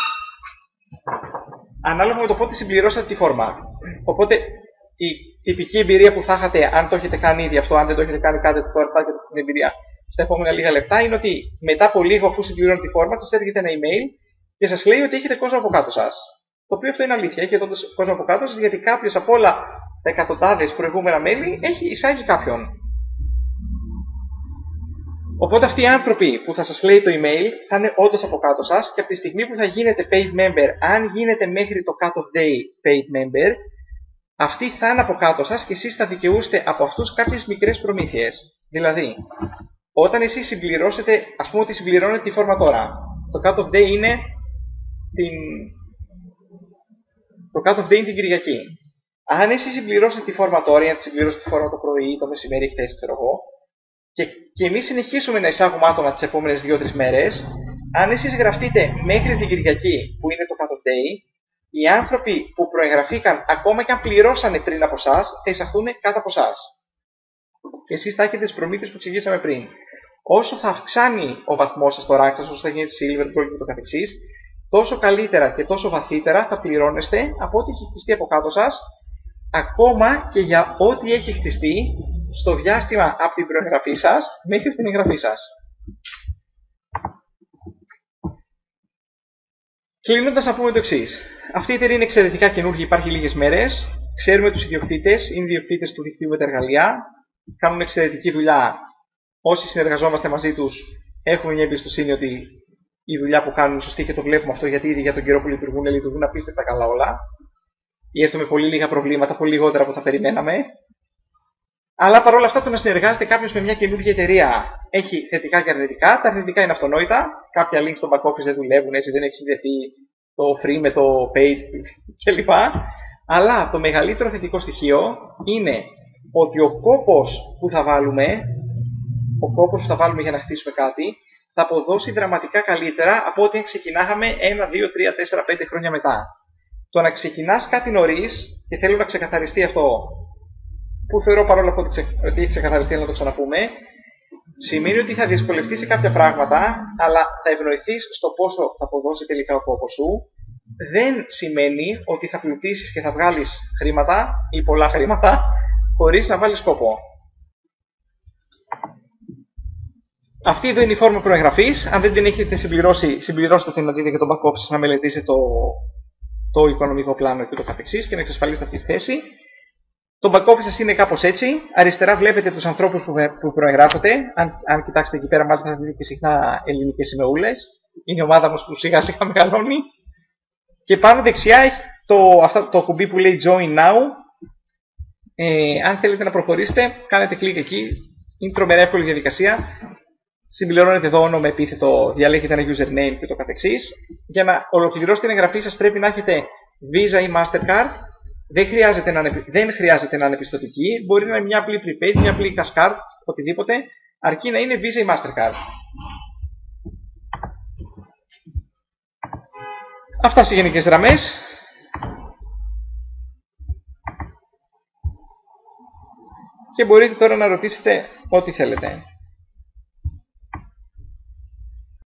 ανάλογα με το πότε συμπληρώσατε τη φόρμα. Οπότε η τυπική εμπειρία που θα είχατε, αν το έχετε κάνει ήδη αυτό, αν δεν το έχετε κάνει, κάντε το τώρα, θα έχετε την εμπειρία στα επόμενα λίγα λεπτά, είναι ότι μετά από λίγο, αφού συμπληρώνετε τη φόρμα, σας έρχεται ένα email και σας λέει ότι έχετε κόσμο από κάτω σας. Το οποίο αυτό είναι αλήθεια, έχει εδώ κόσμο από κάτω σας, γιατί κάποιος από όλα τα εκατοντάδες προηγούμενα μέλη έχει εισάγει κάποιον. Οπότε αυτοί οι άνθρωποι που θα σας λέει το email θα είναι όντως από κάτω σας και από τη στιγμή που θα γίνετε paid member, αν γίνετε μέχρι το cut-off day paid member, αυτοί θα είναι από κάτω σας και εσείς θα δικαιούστε από αυτούς κάποιες μικρές προμήθειες. Δηλαδή, όταν εσείς συμπληρώσετε, ας πούμε ότι συμπληρώνετε τη φόρμα τώρα, το cut-off day είναι την... το cut-off day είναι την Κυριακή. Αν εσείς συμπληρώσετε τη φόρμα τώρα, ή αν τη συμπληρώσετε τη φόρμα το πρωί ή το μεσημέρι, χθες, ξέρω εγώ, και, και εμείς συνεχίσουμε να εισάγουμε άτομα τις επόμενες δύο τρεις μέρες, αν εσείς γραφτείτε μέχρι την Κυριακή, που είναι το cut-off day, οι άνθρωποι που προεγγραφήκαν, ακόμα και αν πληρώσανε πριν από εσάς, θα εισαχθούν κάτω από εσάς. Και εσείς θα έχετε τις προμήθειες που εξηγήσαμε πριν. Όσο θα αυξάνει ο βαθμός σας στο rank σας, όσο θα γίνεται silver, gold και το καθεξής, τόσο καλύτερα και τόσο βαθύτερα θα πληρώνεστε από ό,τι έχει χτιστεί από κάτω σας, ακόμα και για ό,τι έχει χτιστεί στο διάστημα από την προεγγραφή σας μέχρι την εγγραφή σας. Κλείνοντας, να πούμε το εξής. Αυτή η εταιρεία είναι εξαιρετικά καινούργια, υπάρχει λίγες μέρες. Ξέρουμε τους ιδιοκτήτες, είναι ιδιοκτήτες του δικτύου με τα εργαλεία. Κάνουν εξαιρετική δουλειά. Όσοι συνεργαζόμαστε μαζί τους, έχουμε μια εμπιστοσύνη ότι η δουλειά που κάνουν είναι σωστή και το βλέπουμε αυτό, γιατί ήδη για τον καιρό που λειτουργούν, λειτουργούν απίστευτα καλά όλα. Ή έστω με πολύ λίγα προβλήματα, πολύ λιγότερα από θα περιμέναμε. Αλλά παρόλα αυτά, το να συνεργάζεται κάποιος με μια καινούργια εταιρεία έχει θετικά και αρνητικά. Τα αρνητικά είναι αυτονόητα. Κάποια links στο back office δεν δουλεύουν, έτσι δεν έχει συνδεθεί το free με το paid κλπ. Αλλά το μεγαλύτερο θετικό στοιχείο είναι ότι ο κόπος που θα βάλουμε, ο κόπος που θα βάλουμε για να χτίσουμε κάτι, θα αποδώσει δραματικά καλύτερα από ό,τι αν ξεκινάγαμε ένα, δύο, τρία, τέσσερα, πέντε χρόνια μετά. Το να ξεκινάς κάτι νωρίς, και θέλω να ξεκαθαριστεί αυτό, που θεωρώ παρόλο που ότι έχει ξεκαθαριστεί, αλλά να το ξαναπούμε, σημαίνει ότι θα δυσκολευτείς σε κάποια πράγματα, αλλά θα ευνοηθείς στο πόσο θα αποδώσει τελικά ο κόπος σου. Δεν σημαίνει ότι θα πλουτίσεις και θα βγάλεις χρήματα ή πολλά χρήματα χωρίς να βάλεις κόπο. Αυτή εδώ είναι η φόρμα προεγγραφής. Αν δεν την έχετε συμπληρώσει, συμπληρώστε την να δείτε και το back office, να μελετήσετε το, το οικονομικό πλάνο και το καθεξής και να εξασφαλίσετε αυτή τη θέση. Το back office σας είναι κάπως έτσι. Αριστερά βλέπετε τους ανθρώπους που, που προεγγράφονται. Αν, αν κοιτάξετε εκεί πέρα, μάλιστα θα δείτε και συχνά ελληνικές σημεούλες. Είναι η ομάδα μας που σιγά σιγά μεγαλώνει. Και πάνω δεξιά έχει το, αυτό, το κουμπί που λέει Join Now. Ε, αν θέλετε να προχωρήσετε, κάνετε κλικ εκεί. Είναι τρομερά εύκολη διαδικασία. Συμπληρώνετε εδώ όνομα, επίθετο, διαλέγετε ένα username και το καθεξής. Για να ολοκληρώσετε την εγγραφή σας πρέπει να έχετε Visa ή Mastercard. Δεν χρειάζεται να είναι, δεν χρειάζεται να είναι πιστωτική. Μπορεί να είναι μια απλή prepaid, μια απλή cash card, οτιδήποτε. Αρκεί να είναι Visa ή Mastercard. Αυτά σε γενικές γραμμές. Και μπορείτε τώρα να ρωτήσετε ό,τι θέλετε.